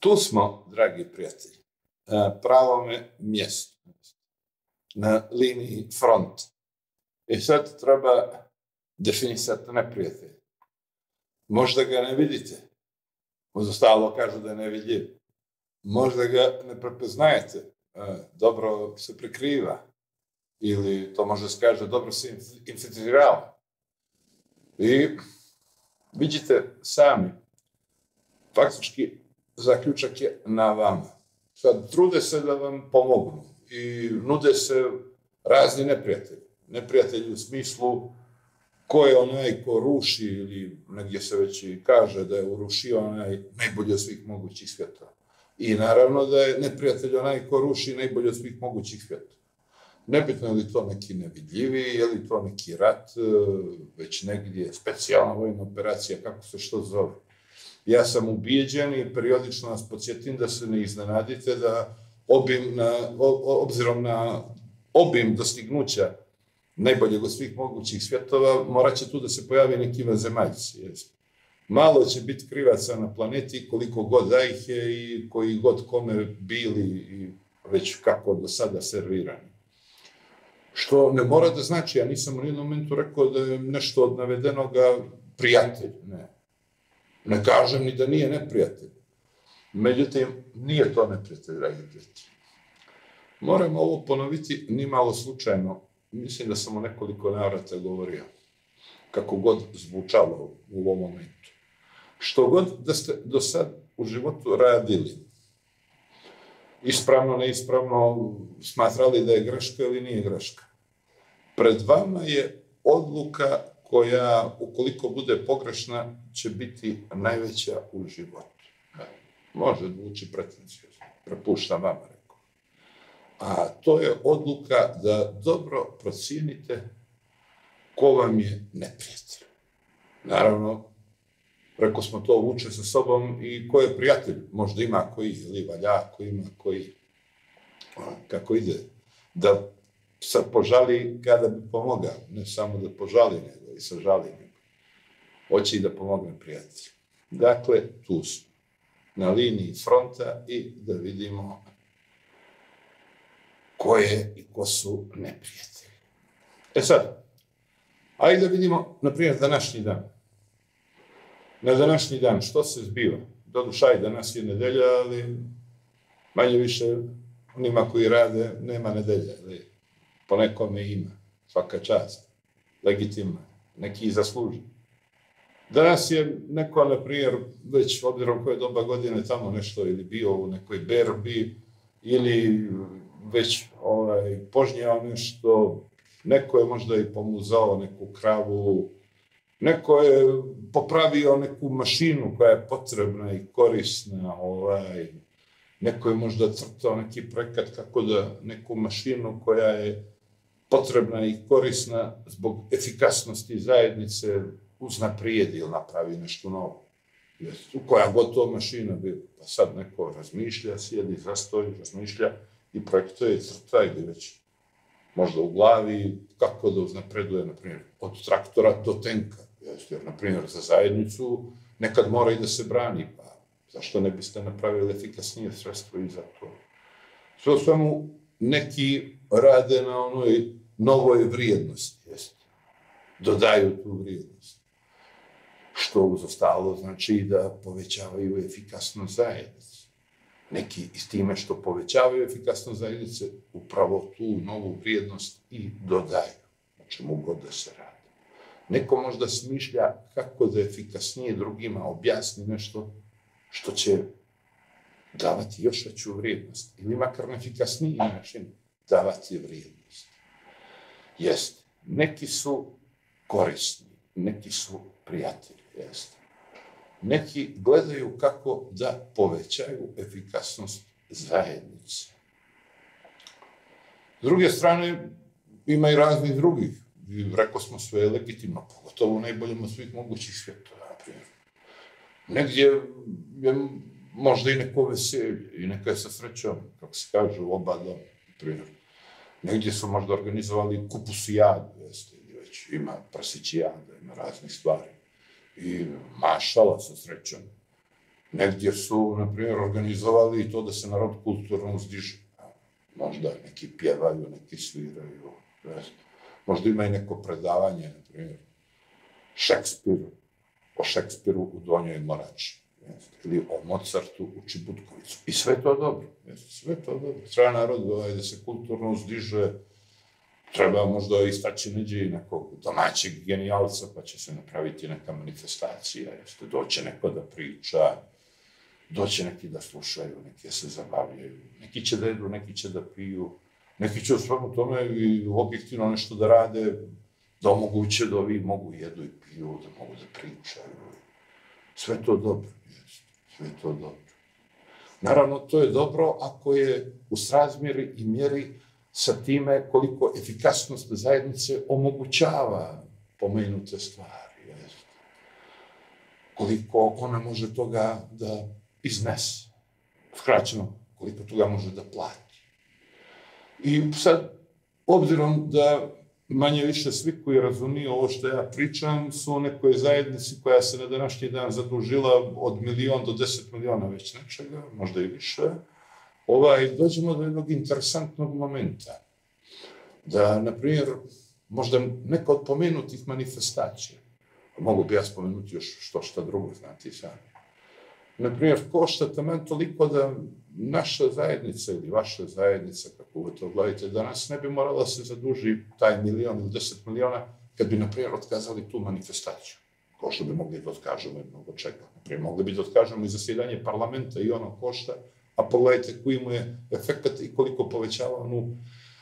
Tu smo, dragi prijatelji, na pravome mjestu, na liniji fronta. I sad treba definisati neprijatelj. Možda ga ne vidite. Možda stalno kažu da je nevidljiv. Možda ga ne prepoznajete. Dobro se prikriva. Ili to možda se kaže dobro se infiltrirava. I vidite sami, faktički zaključak je na vama. Sad trude se da vam pomognu i nude se razni neprijatelji. Neprijatelji u smislu ko je onaj ko ruši, ili negdje se već i kaže da je urušio onaj najbolji od svih mogućih svjetova. I naravno da je neprijatelj onaj ko ruši najbolji od svih mogućih svjetova. Nebitno je li to neki nevidljivi, je li to neki rat, već negdje specijalna vojna operacija, kako se što zove. Ja sam ubijeđen i periodično vas podsjetim da se ne iznenadite da obzirom na obim dostignuća najboljeg od svih mogućih svjetova, morat će tu da se pojavi neki vanzemaljci. Malo će biti krivaca na planeti, koliko god da ih je i koji god kome bili i već kako do sada servirani. Što ne mora da znači, ja nisam u nijednom momentu rekao da je nešto od navedenoga prijatelj, ne. Ne kažem ni da nije neprijatelj. Međutim, nije to neprijatelj, dragi prijatelji. Moram ovo ponoviti nimalo slučajno. Mislim da sam o nekoliko navrata govorio. Kako god zvučalo u ovom momentu. Što god da ste do sad u životu radili, ispravno, neispravno, smatrali da je greška ili nije greška. Pred vama je odluka koja, ukoliko bude pogrešna, će biti najveća u životu. Može zvuči pretencijozno, prepuštam vama, rekao. A to je odluka da dobro procijenite ko vam je neprijatelj. Naravno, rekao smo to vuče sa sobom i ko je prijatelj. Možda ima koji, ili valjako ima koji, kako ide, da sad požali kada bi pomogao. Ne samo da požali, nego i sažali. Hoće i da pomogne prijatelj. Dakle, tu smo, na liniji fronta i da vidimo ko je i ko su neprijatelji. E sad, ajde da vidimo, na primjer, današnji dan. Na današnji dan, što se zbiva? Doduše, danas je nedelja, ali manje više onima koji rade nema nedelja, ali po nekome ima, svaka čast, legitimno, neki i zasluži. Danas je neko, na primjer, već obzirom koje doba godine tamo nešto ili bio u nekoj berbi, ili već požnjao nešto, neko je možda i pomuzao neku kravu, neko je popravio neku mašinu koja je potrebna i korisna, neko je možda crtao neki projekat kako da neku mašinu koja je potrebna i korisna zbog efikasnosti zajednice uznaprijedi ili napravi nešto novo. Koja god to mašina bi, pa sad neko razmišlja, sjedi, zastoji, razmišlja i projektuje, crta ili već možda u glavi kako da uznapreduje, na primjer, od traktora do tenka. Jer, na primjer, za zajednicu nekad mora i da se brani, pa zašto ne biste napravili efikasnije sredstvo i za to? Sve u svemu, neki rade na onoj novoj vrijednosti, dodaju tu vrijednost. Što uz ostalo znači da povećavaju efikasnost zajednice. Neki s time što povećavaju efikasnost zajednice, upravo tu novu vrijednost i dodaju, na čemu god da se radi. Neko možda smišlja kako da efikasnije drugima objasni nešto što će davati još veću vrijednost, ili makar na efikasniji način davati vrijednost. Jeste, neki su korisni, neki su prijatelji, jeste. Neki gledaju kako da povećaju efikasnost zajednice. S druge strane, ima i raznih drugih. Rekao smo sve je legitimno, pogotovo u najboljem od svih mogućih svjetova, na primjer. Negdje je možda i neko veselje, i neka je sa srećom, kako se kaže, u oba doma, na primjer. Negdje su možda organizovali kupusijadu, jeste, ili već ima prasićijada, ima raznih stvari. I mašala sa srećom. Negdje su, na primjer, organizovali to da se narod kulturno uzdiže. Možda neki pjevaju, neki sviraju, možda ima i neko predavanje, na primjer, o Šekspiru u Donjoj Morači, ili o Mozartu u Čibutkovicu. I sve to dobro, sve to dobro. Treba narod da se kulturno uzdiže, treba možda istaći neđe i nekog domaćeg genijalca, pa će se napraviti neka manifestacija, doće neko da priča, doće neki da slušaju, neki se zabavljaju, neki će da jedu, neki će da piju, neki će u svemu tome i objektivno nešto da rade, da omoguće da ovi mogu jedu i piju, da mogu da pričaju. Sve to dobro, sve to dobro. Naravno, to je dobro ako je u srazmjeri i mjeri sa time koliko efikasnost zajednice omogućava pomenute stvari. Koliko ona može toga da iznese. Skraćeno, koliko toga može da plati. I sad, obzirom da manje više svi koji razumiju ovo što ja pričam su u nekoj zajednici koja se na današnji dan zadužila od 1 do 10 miliona već nečega, možda i više, dođemo do jednog interesantnog momenta. Da, na primjer, možda neka od pomenutih manifestacija, mogu bi ja spomenuti još što drugo, znate i sami. Na primjer, košta taman toliko da naša zajednica ili vaša zajednica, kako vi to gledate, danas ne bi morala se zaduži taj 1 milion ili 10 miliona kad bi, na primjer, otkazali tu manifestaciju. Ko što bi mogli da otkažemo i mnogo čega. Na primjer, mogli bi da otkažemo i zasjedanje parlamenta i ono košta, a pogledajte koji mu je efekt i koliko povećava onu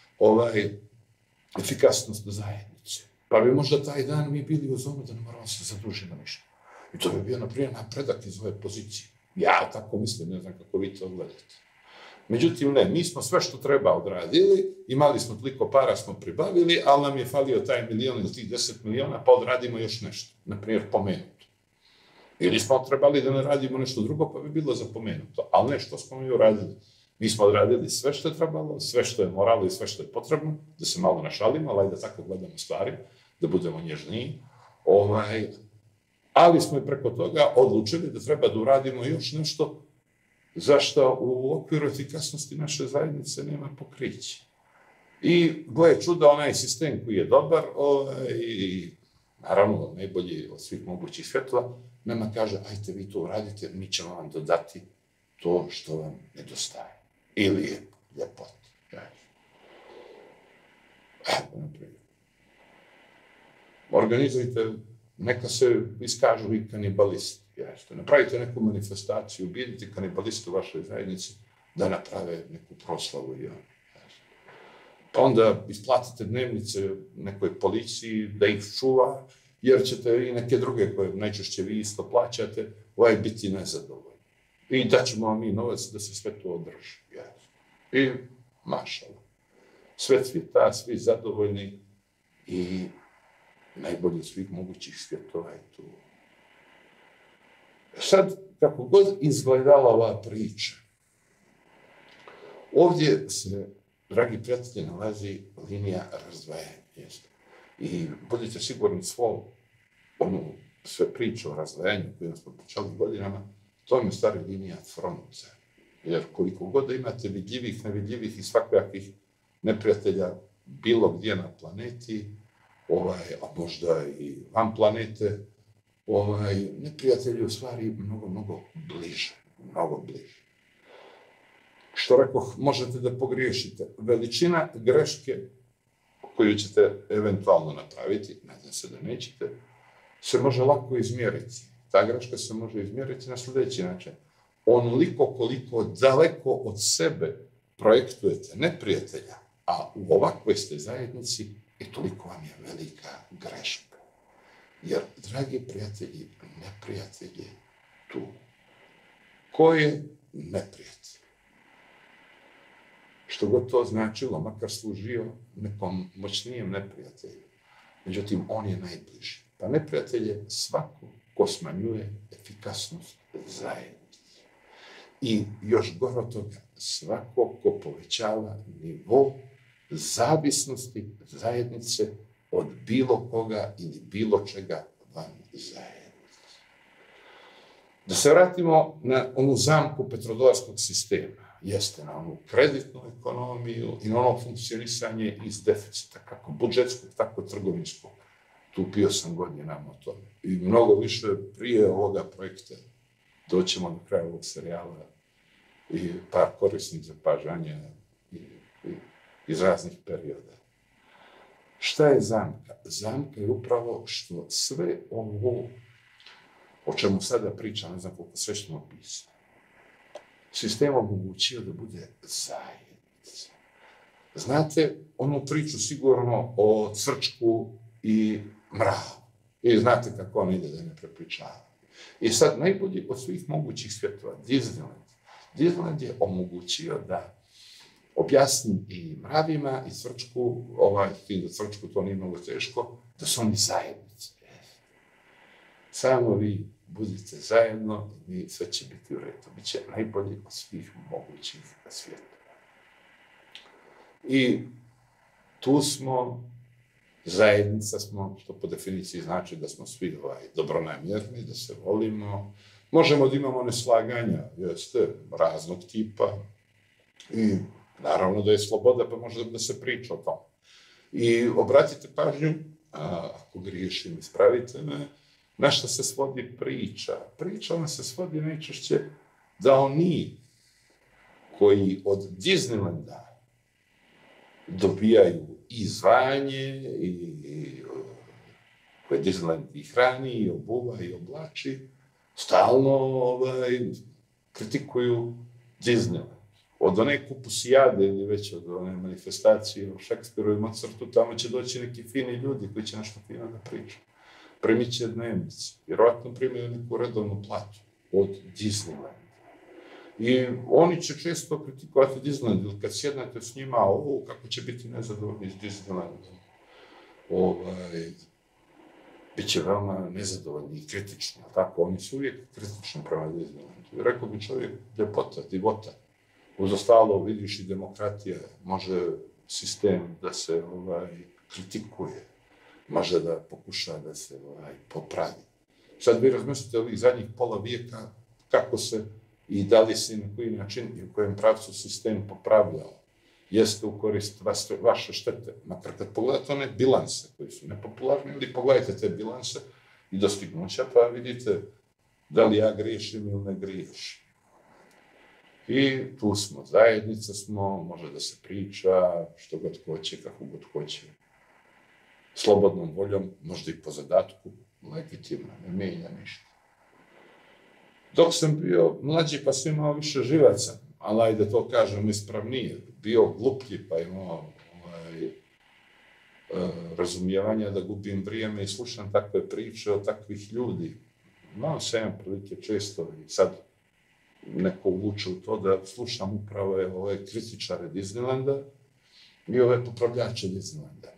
efikasnost zajednice. Pa bi možda taj dan mi bili u zonu da ne moramo se zadužiti na ništa. I to bi bio, na primjer, napredak iz ove pozicije. Ja tako mislim, ne znam kako vi to gledate. Međutim, ne, mi smo sve što treba odradili, imali smo toliko para, smo pribavili, ali nam je falio taj 1 milion ili tih 10 miliona, pa odradimo još nešto. Na primjer, pomenuto. Ili smo trebali da ne radimo nešto drugo, pa bi bilo za pomenuto. Ali ne, što smo mi uradili? Mi smo odradili sve što je trebalo, sve što je moralo i sve što je potrebno, da se malo našalimo, ali da tako gledamo stvari, da budemo nježniji. Ali smo i preko toga odlučili da treba da uradimo još nešto zašto u okviru efikasnosti naše zajednice nema pokriće. I gle čuda, onaj sistem koji je dobar, i naravno najbolji od svih mogućih svjetova, nama kaže, ajte vi to uradite, mi ćemo vam dodati to što vam nedostaje. Ili je ljepot. Organizujte, neka se iskažu i kanibalisti. Napravite neku manifestaciju, ubijete kanibalistu u vašoj zajednici da naprave neku proslavu. Pa onda isplatite dnevnice nekoj policiji da ih čuva, jer ćete i neke druge koje najčešće vi isto plaćate, biti nezadovoljni. I daćemo vam i novac da se sve to održi. I mašala. Sve cvita, svi zadovoljni i najbolji od svih mogućih svjetova je tu. Sad, kako god izgledala ova priča, ovdje se, dragi prijatelji, nalazi linija razdvajanja. I budite sigurni sve priče o razdvajanju koje smo pričali godinama, to je stvari linija fronta. Jer koliko god imate vidljivih, nevidljivih i svakojakih neprijatelja bilo gdje na planeti, a možda i van planete, neprijatelji u stvari mnogo bliže, mnogo bliže. Što rekoh, možete da pogriješite. Veličina greške koju ćete eventualno napraviti, nadam se da nećete, se može lako izmjeriti. Ta greška se može izmjeriti na sljedeći način. Onoliko koliko daleko od sebe projektujete neprijatelja, a u ovakvoj ste zajednici, toliko vam je velika greška. Jer, dragi prijatelji, neprijatelj je tu. Ko je neprijatelj? Što god to značilo, makar služio nekom moćnijem neprijatelju. Međutim, on je najbliži. Pa neprijatelj je svako ko smanjuje efikasnost zajednice. I još gore od toga, svako ko povećava nivo zavisnosti zajednice od bilo koga ili bilo čega van zajednice. Da se vratimo na onu zamku petrodolarskog sistema, jeste na onu kreditnu ekonomiju i na ono funkcionisanje iz deficita, kako budžetskog, tako trgovinskog. Tu pio sam godinama o tome. I mnogo više prije ovoga projekta doćemo do kraja ovog serijala i par korisnih zapažanja iz raznih perioda. Šta je zamka? Zamka je upravo što sve ovo o čemu sada pričam, ne znam koliko sve ćemo opisati, sistem omogućio da bude zajednica. Znate onu priču sigurno o Cvrčku i Mravu. I znate kako on ide, da ne prepričava. I sad najbolji od svih mogućih svjetova, Disneyland. Disneyland je omogućio da objasni i Mravima i Cvrčku, tim da Cvrčku to nije mnogo teško, da su oni zajednice. Samo vi budite zajedno i sve će biti u redu. Biće najbolji od svih mogućih svijeta. I tu smo, zajednica smo, što po definiciji znači da smo svi dobronamjerni, da se volimo. Možemo da imamo neslaganja, jeste, raznog tipa. I naravno da je sloboda, pa može da se priča o tom. I obratite pažnju, ako griješim, ispravite me, na što se svodi priča? Priča ona se svodi najčešće da oni koji od Disneylanda dobijaju i zvanje, i koje Disneyland i hrani, i obuva, i oblači, stalno kritikuju Disneyland. Od one kupusijade ili već od one manifestacije o Šekspiru i Mozartu, tamo će doći neki fini ljudi koji će nešto fino da pričaju. Primit će dnevnice, vjerovatno primaju neku redovnu platu od Disneylanda. I oni će često kritikovati Disneyland, ili kad sjednete s njima, kako će biti nezadovoljni s Disneylandom, bit će veoma nezadovoljni i kritični, ali tako, oni su uvijek kritični prema Disneylandu. I rekao bi čovjek, ljepota, divota. Uz ostalo, vidiš, i demokratija, može sistem da se kritikuje, može da pokuša da se popravi. Sad vi razmislite ovih zadnjih pola vijeka kako se i da li se i na koji način i u kojem pravcu sistem popravljao. Jeste u korist vaše štete. Makar kad pogledate one bilanse koji su nepopularni, ili pogledajte te bilanse i dostignuća, pa vidite da li ja griješim ili ne griješim. I tu smo, zajednica smo, može da se priča što god hoće, kako god hoće. Slobodnom voljom, možda i po zadatku, legitimno, ne mijenja ništa. Dok sam bio mlađi, pa sam imao više živaca, ali ajde to kažem ispravnije, bio gluplji, pa imao razumijevanja da gubim vrijeme i slušam takve priče o takvih ljudi. Imao sam jedan prilike često i sad neko uvuče u to da slušam upravo ove kritičare Disneylanda i ove popravljače Disneylanda.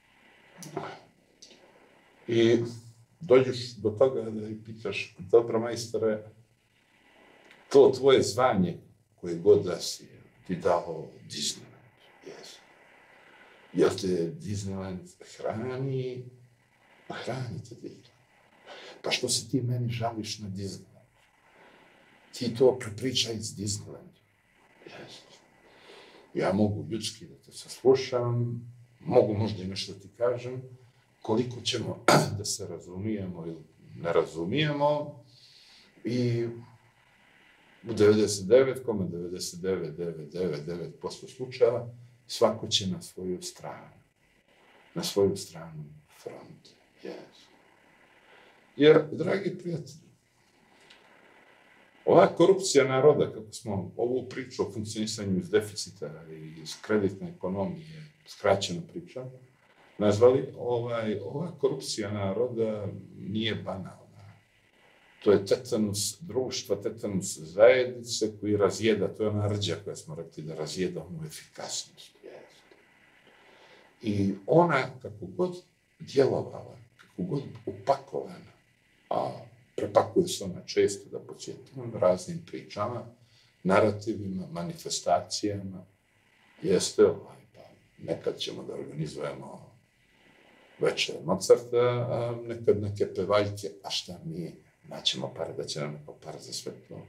I dođeš do toga da ih pitaš, dobro majstore, to tvoje zvanje koje god da si ti dao Disneyland, jel te Disneyland hrani? Pa hrani te Disneyland. Pa što se ti meni žališ na Disneyland? Ti to prepričaj s Disneylandom. Ja mogu ljudski da te saslušam, mogu možda i nešto ti kažem, koliko ćemo da se razumijemo ili ne razumijemo i u 99,9999% slučajeva svako će na svoju stranu fronte. Jer, dragi prijatelji, ova korupcija naroda, kako smo ovu priču o funkcionisanju iz deficita i iz kreditne ekonomije, skraćeno priča, nazvali, ova korupcija naroda nije banalna. To je tetanus društva, tetanus zajednice koji razjeda, to je ona rđa koja smo rekli da razjeda onu efikasnost. I ona, kako god djelovala, kako god upakovana, a prepakuje se ona često, da podsjetim, raznim pričama, narativima, manifestacijama, jeste pa nekad ćemo da organizujemo večer Mozarta, a nekad neke pevaljke, a šta mi naćemo pare, da će nam neko para za sve to.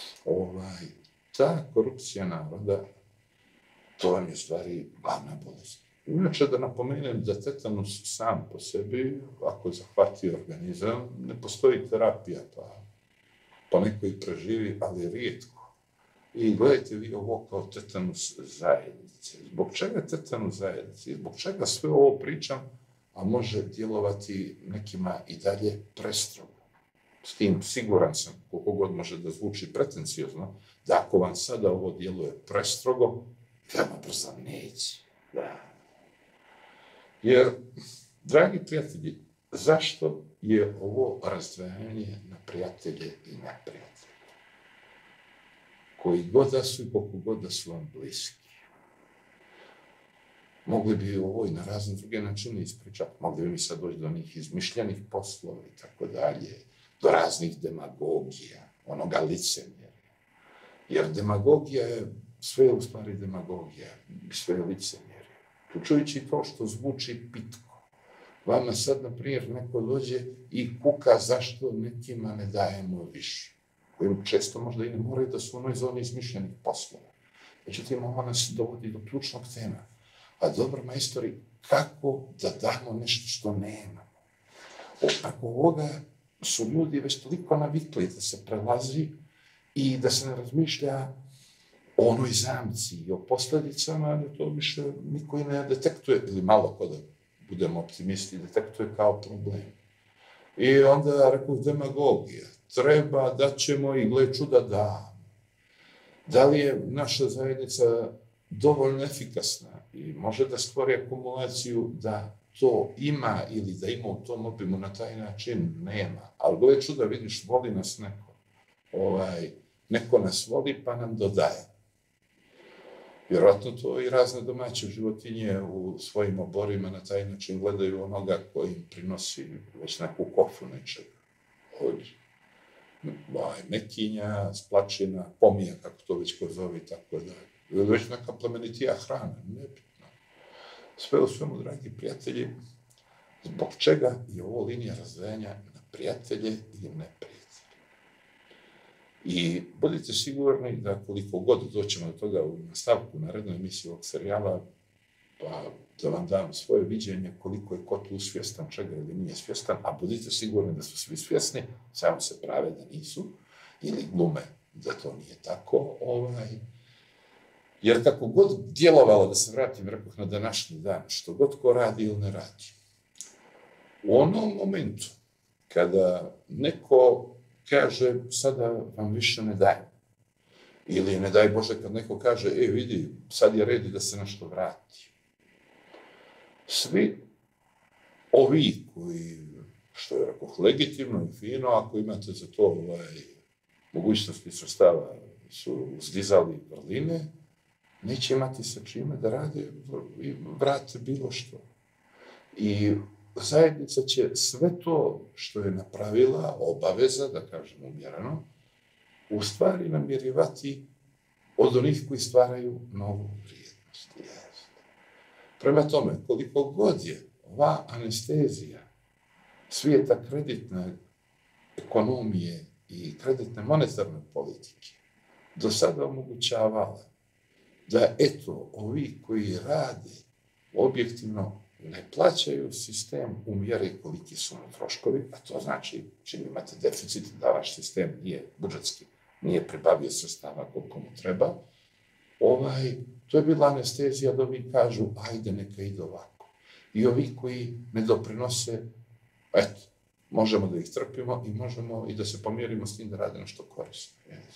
Ta korupcija naroda, to vam je u stvari glavna bolest. Inače, da napomenem da tetanus sam po sebi, ako zahvati organizam, ne postoji terapija, pa neko i preživi, ali rijetko. I gledajte vi ovo kao tetanus zajednice. Zbog čega tetanus zajednice? Zbog čega sve ovo pričam, a može djelovati nekima i dalje prestrogo? S tim siguran sam, koliko god može da zvuči pretencijozno, da ako vam sada ovo djeluje prestrogo, veoma brzo neće. Da. Jer, dragi prijatelji, zašto je ovo razdvajanje na prijatelje i neprijatelje? Koji god da su i koliko god da su vam bliski. Mogli bi ovo i na razne druge načine ispričati. Mogli bi mi sad doći do onih izmišljenih poslova i tako dalje, do raznih demagogija, onoga licemjerja. Jer demagogija je, sve je u stvari demagogija, sve je licemjerje. Uključujući to što zvuči pitko. Vama sad, na primjer, neko dođe i kuka zašto nekima ne dajemo više. Kojim često možda i ne moraju da su u onoj zoni izmišljenih poslova. Međutim, ovo nas dovodi do ključnog tema. A dobro, majstori, kako da damo nešto što nemamo? Preko ovoga su ljudi već toliko navikli da se prelazi i da se ne razmišlja o onoj zamci i o posljedicama, da to više niko i ne detektuje, ili malo ko da budemo optimisti, detektuje kao problem. I onda, rekao, demagogija. Treba, da ćemo i gle čuda damo. Da li je naša zajednica dovoljno efikasna i može da stvori akumulaciju da to ima ili da ima u tom obimu na taj način? Nema. Ali gle čuda, vidiš, voli nas neko. Neko nas voli pa nam dodaje. Vjerojatno to i razne domaće životinje u svojim oborima na taj način gledaju onoga koji im prinosi već neku kofu nečega. Od mekinja, splačina, pomija, kako to već ko zove i tako dalje. Već neka plemenitija hrana, nebitno. Sve u svemu, dragi prijatelji, zbog čega je ovo linija razdvajanja na prijatelje i neprijatelje. I budite sigurni da koliko god doćemo do toga u nastavku narednoj emisiji ovog serijala, pa da vam dam svoje viđenje koliko je ko tu svjestan čega ili nije svjestan, a budite sigurni da su svi svjesni, samo se prave da nisu, ili glume da to nije tako. Jer kako god djelovalo, da se vratim, rekoh, na današnji dan, što god ko radi ili ne radi, u onom momentu kada neko kaže, sada vam više ne dajem. Ili, ne daj Bože, kad neko kaže, vidi, sad je red da se nešto vrati. Svi ovi koji, što je rekoh, legitimno i fino, ako imate za to mogućnosti sredstava, su zdizali vrline, neće imati sa čime da rade i vrate bilo što. I zajednica će sve to što je napravila, obaveza, da kažem umjereno, u stvari namirivati od onih koji stvaraju novu vrijednost. Prema tome, koliko god je ova anestezija svijeta kreditne ekonomije i kreditne monetarne politike do sada omogućavala da, eto, ovi koji rade objektivno ne plaćaju sistem u mjeri koliki su na troškovi, a to znači, čim imate deficit, da vaš sistem nije budžetski, nije pribavio sredstava koliko mu treba, to je bila anestezija da ovi kažu, ajde, neka ide ovako. I ovi koji ne doprinose, eto, možemo da ih trpimo i možemo i da se pomjerimo s tim da rade nešto korisno.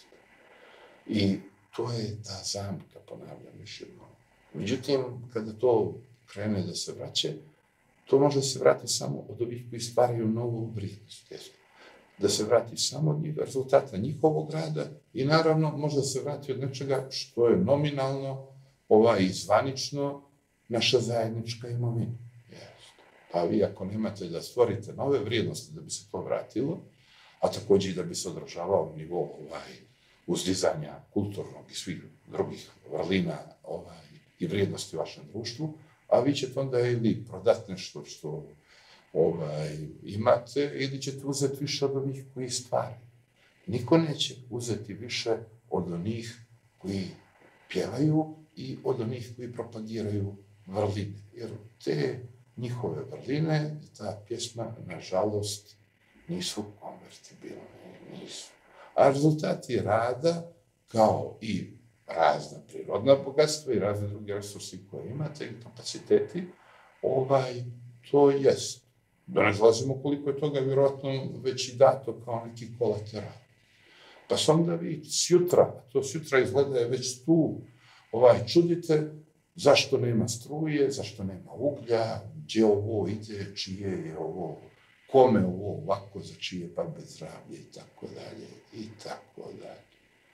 I to je ta zamka, ponavljam još jednom. Međutim, kada to krene da se vraća, to može se vratiti samo od ovih koji stvaraju novu vrijednost. Da se vrati samo od rezultata njihovog rada i naravno može se vrati od nečega što je nominalno, i zvanično, naša zajednička imovina. Pa vi ako nemate da stvorite nove vrijednosti da bi se to vratilo, a također i da bi se održavao nivo uzdizanja kulturnog i svih drugih vrlina i vrijednosti u vašem društvu, a vi ćete onda ili prodati nešto što imate ili ćete uzeti više od onih koji stvaraju. Niko neće uzeti više od onih koji pjevaju i od onih koji propagiraju vrline. Jer te njihove vrline i ta pjesma, nažalost, nisu konvertibilne, nisu. A rezultati rada, kao i razna prirodna bogatstva i razne druge resursi koje imate i kapaciteti, to jest. Da ne zlazimo koliko je toga vjerojatno već i dato kao neki kolateral. Pa se onda vi sjutra, to sjutra izgleda je već tu, čudite zašto nema struje, zašto nema uglja, gdje ovo ide, čije je ovo, kome ovo ovako, za čije babe zdravlje i tako dalje, i tako dalje.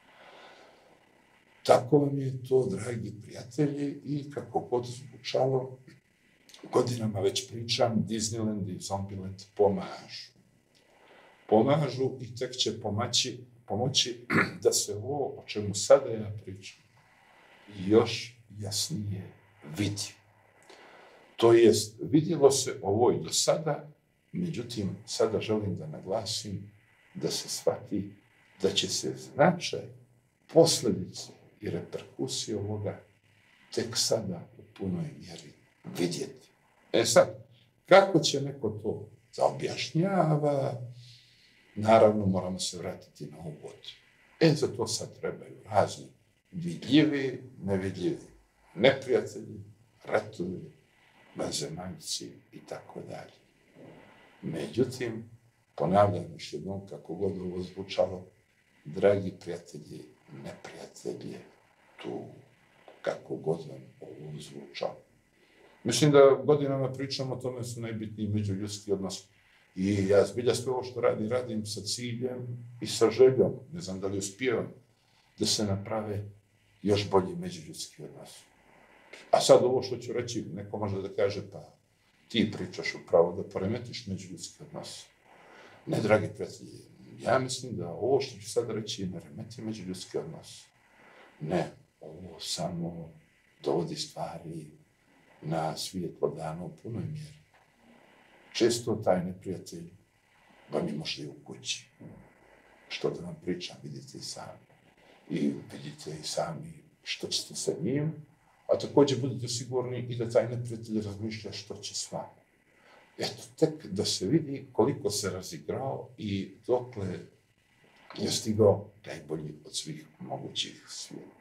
Tako vam je to, dragi prijatelji, i kako god zvučalo, godinama već pričam, Disneyland i Zombieland pomažu. Pomažu i tek će pomoći da se ovo, o čemu sada ja pričam, još jasnije vidi. To jest, vidjelo se ovo i do sada, međutim, sada želim da naglasim da se shvati da će se značaj, posljedice i reperkusije ovoga tek sada u punoj mjeri vidjeti. Sad, kako će neko to da objašnjava? Naravno, moramo se vratiti na uvod. Za to sad trebaju razni vidljivi, nevidljivi neprijatelji, ratovi, vanzemaljci i tako dalje. Međutim, ponavljam još jednom, kako god ovo zvučalo, dragi prijatelji, neprijatelji, tu, kako god vam ovo zvučalo. Mislim da godinama pričamo o tome su najbitniji međuljudski odnos. I ja zbilja sve ovo što radim sa ciljem i sa željom, ne znam da li uspijevam, da se naprave još bolji međuljudski odnos. A sad ovo što ću reći, neko može da kaže, pa ti pričaš upravo da poremetiš međuljudski odnos. Ne, dragi prijatelji, ja mislim da ovo što ću sad reći ne remeti međuljudski odnos. Ne, ovo samo dovodi stvari na svijetlo dana u punoj mjeri. Često taj neprijatelj vam je možda i u kući. Što da vam pričam, vidite i sami. I vidite i sami što ćete sa njim, a također budete sigurni i da taj neprijatelj razmišlja što će s vama. Eto, tek da se vidi koliko se razigrao i dokle je stigao najbolji od svih mogućih svijeta.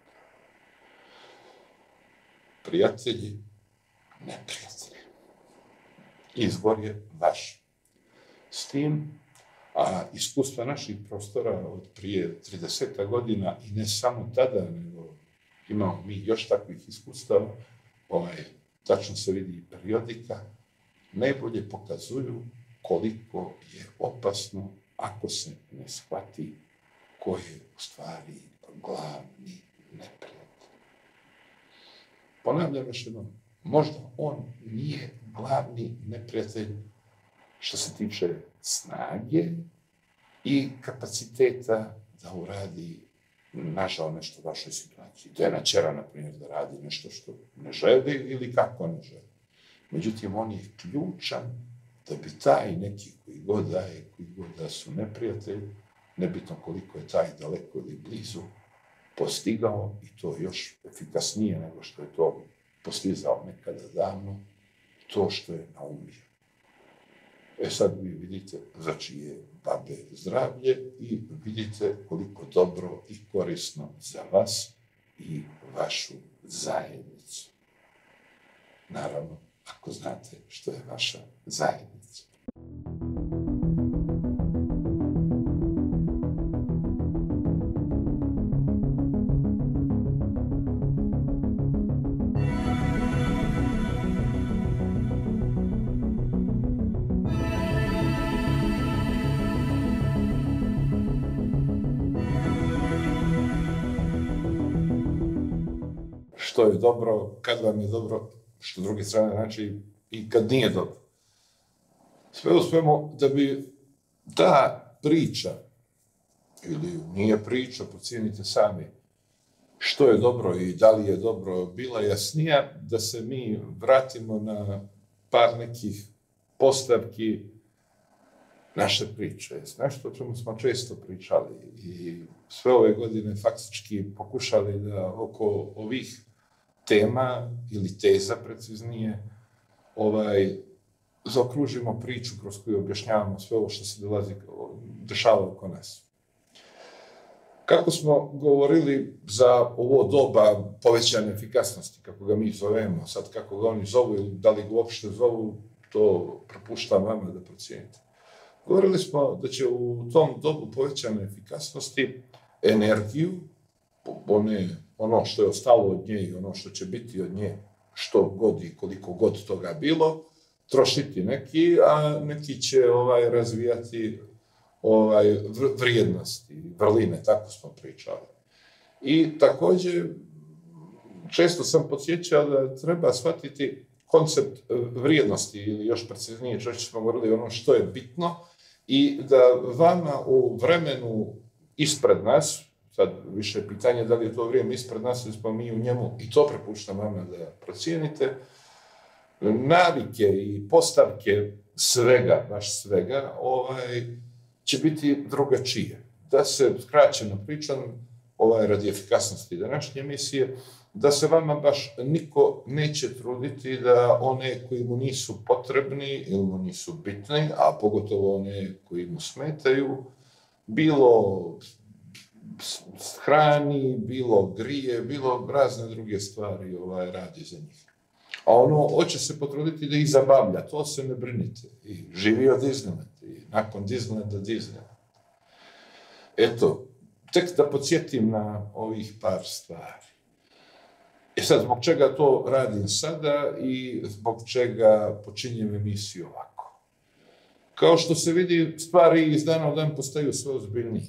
Prijatelji, neprijatelji. Izbor je vaš. S tim, a iskustva naših prostora od prije 30 godina, i ne samo tada, nego imamo mi još takvih iskustava, tačno se vidi periodika, najbolje pokazuju koliko je opasno ako se ne shvati ko je u stvari glavni neprijatelj. Ponavljam još jednom, možda on nije glavni neprijatelj što se tiče snage i kapaciteta da uradi našao nešto u vašoj situaciji. To je načera, na primjer, da radi nešto što ne želi ili kako ne želi. Međutim, on je ključan da bi taj neki koji god da su neprijatelji, nebitno koliko je taj daleko ili blizu, postigao, i to još efikasnije nego što je to postizao nekada davno, to što je naumio. Sad vi vidite za čije babe zdravlje i vidite koliko dobro i korisno za vas i vašu zajednicu. Naravno, ako znate što je vaša zajednica. Što je dobro, kad vam je dobro, što druge strane znači i kad nije dobro. Sve uspemo da bi ta priča, ili nije priča, procijenite sami, što je dobro i da li je dobro, bila jasnija, da se mi vratimo na par nekih postavki naše priče. Nešto o čemu smo često pričali i sve ove godine faktički pokušali da oko ovih tema ili teza preciznije zaokružimo priču kroz koju objašnjavamo sve ovo što se dešava oko nas. Kako smo govorili za ovo doba povećane efikasnosti, kako ga mi zovemo, sad kako ga oni zovu ili da li ga uopšte zovu, to prepuštam vama da procijenite. Govorili smo da će u tom dobu povećane efikasnosti energiju, ono što je ostalo od nje i ono što će biti od nje, što god i koliko god toga bilo, trošiti neki, a neki će razvijati vrijednosti, vrline, tako smo pričali. I također, često sam podsjećao da treba shvatiti koncept vrijednosti, ili još preciznije, češće smo govorili ono što je bitno, i da vama u vremenu ispred nas, sad više pitanje da li je to vrijeme ispred nas ili smo mi u njemu, i to prepuštam vama da procijenite, navike i postavke svega, baš svega, će biti drugačije. Da se skraćeno pričam, radi efikasnosti današnje emisije, da se vama baš niko neće truditi da one koji mu nisu potrebni ili mu nisu bitni, a pogotovo one koji mu smetaju, bilo hrani, bilo grije, bilo razne druge stvari radi za njih. A hoće se potruditi da ih zabavlja, to se ne brinite. I živi od Disneyland, i nakon Disneylanda Disneyland. Eto, tek da podsjetim na ovih par stvari. Sad, zbog čega to radim sada i zbog čega počinjem emisiju ovako? Kao što se vidi, stvari iz dana u dan postaju sve ozbiljnije.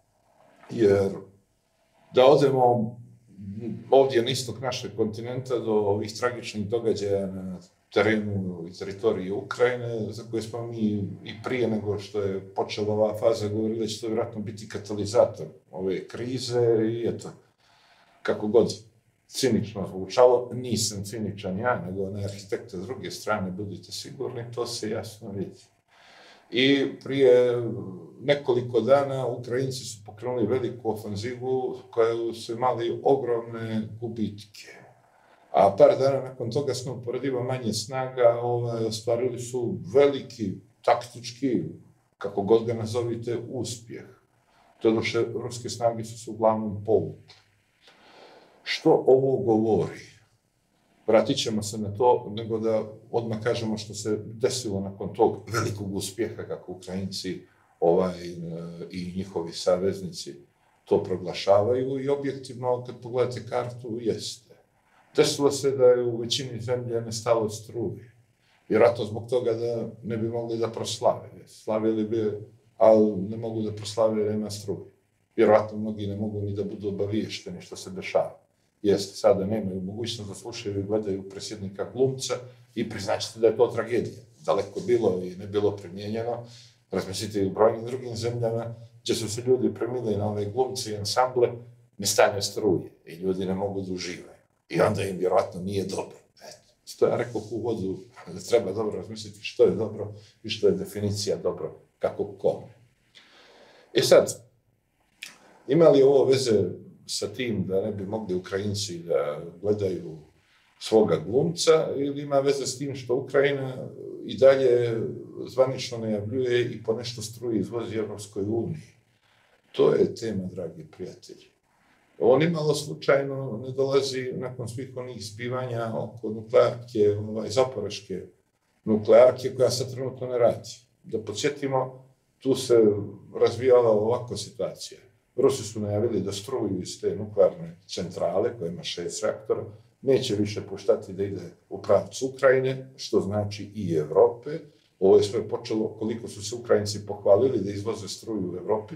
Jer da odemo ovdje na istok našeg kontinenta do ovih tragičnih događaja na terenu i teritoriji Ukrajine, za koje smo mi i prije nego što je počela ova faza govorili da će to vjerojatno biti katalizator ove krize i eto, kako god cinično zvučalo, nisam ciničan ja, nego onaj arhitekta s druge strane, budite sigurni, to se jasno vidi. I prije nekoliko dana Ukrajinci su pokrenuli veliku ofanzivu koja su imali ogromne gubitke. A par dana nakon toga smo uporedivo manje snaga, ostvarili su veliki taktički, kako god ga nazovite, uspjeh. Doduše, ruske snage su se uglavnom povukle. Što ovo govori? Vratit ćemo se na to, nego da odmah kažemo što se desilo nakon tog velikog uspjeha, kako Ukrajinci i njihovi saveznici to proglašavaju i objektivno, kad pogledate kartu, jeste. Desilo se da je u većini zemlje nestalo struje. Vjerojatno zbog toga da ne bi mogli da proslave. Slavili bi, ali ne mogu da proslave jer nema struje. Vjerojatno mnogi ne mogu ni da budu obaviješteni što se dešava. Jeste, sada nemaju mogućnost da slušaju i gledaju predsjednika glumca i priznaćete da je to tragedija. Daleko bilo i ne bilo primijenjeno. Razmislite i u brojnim drugim zemljama gdje su se ljudi premili na ove glumce i ansamble, ne stane struje i ljudi ne mogu da uživaju. I onda im vjerojatno nije dobro. Eto, ja rekao u uvodu da treba dobro razmisliti što je dobro i što je definicija dobro, kako kome. Sad, ima li ovo veze sa tim da ne bi mogli Ukrajinci da gledaju svoga glumca ili ima veze s tim što Ukrajina i dalje zvanično najavljuje i po nešto struje izvozi Evropskoj uniji? To je tema, dragi prijatelji. Ovo nimalo slučajno ne dolazi nakon svih onih zbivanja oko nuklearke, zaporeške nuklearke koja sad trenutno ne radi. Da podsjetimo, tu se razvijala ovakva situacija. Rusi su najavili da struju iz te nuklearne centrale, koja ima 6 reaktora, neće više puštati da ide u pravcu Ukrajine, što znači i Evrope. Ovo je sve počelo koliko su se Ukrajinci pohvalili da izvoze struju u Evropi,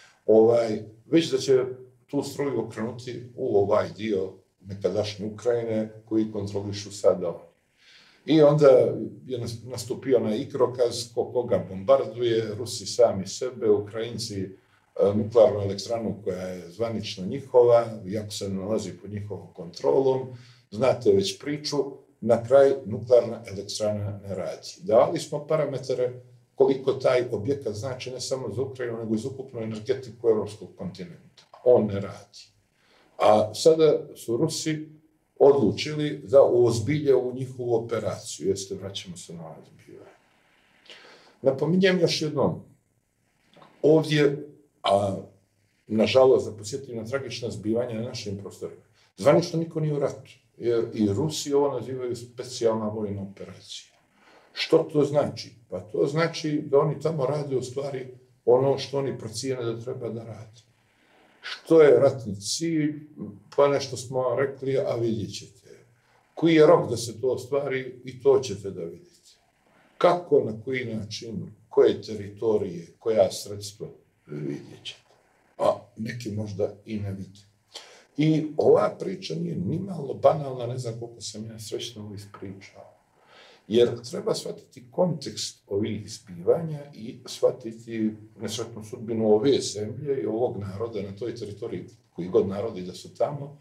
već da će tu struju okrenuti u ovaj dio nekadašnje Ukrajine koji kontrolišu sada oni. I onda je nastupio onaj igrokaz koga bombarduje, Rusi sami sebe, Ukrajinci nuklearnu elektranu koja je zvanično njihova, iako se nalazi pod njihovom kontrolom. Znate već priču, na kraj nuklearna elektrana ne radi. Dali smo parametre koliko taj objekat znači ne samo za Ukrajinu, nego i za ukupnu energetiku evropskog kontinenta. On ne radi. A sada su Rusi odlučili da ozbilje u njihovu operaciju. Jeste, vraćamo se na ozbiljanje. Napominjem još jednom, ovdje, a nažalost da posjetim na tragična zbivanja na našim prostorima, zvanično niko nije u ratu, jer i Rusi ovo nazivaju specijalna vojna operacija. Što to znači? Pa to znači da oni tamo rade u stvari ono što oni procijene da treba da rade. Što je ratni cilj? Pa nešto smo rekli, a vidjet ćete. Koji je rok da se to ostvari i to ćete da vidite. Kako, na koji način, koje teritorije, koja sredstva, vidjet ćete. A neki možda i ne vide. I ova priča nije nimalo banalna, ne znam koliko sam ja srećno ovo ispričao. Jer treba shvatiti kontekst ovih zbivanja i shvatiti nesretnu sudbinu ove zemlje i ovog naroda na toj teritoriji, koji god narodi da su tamo,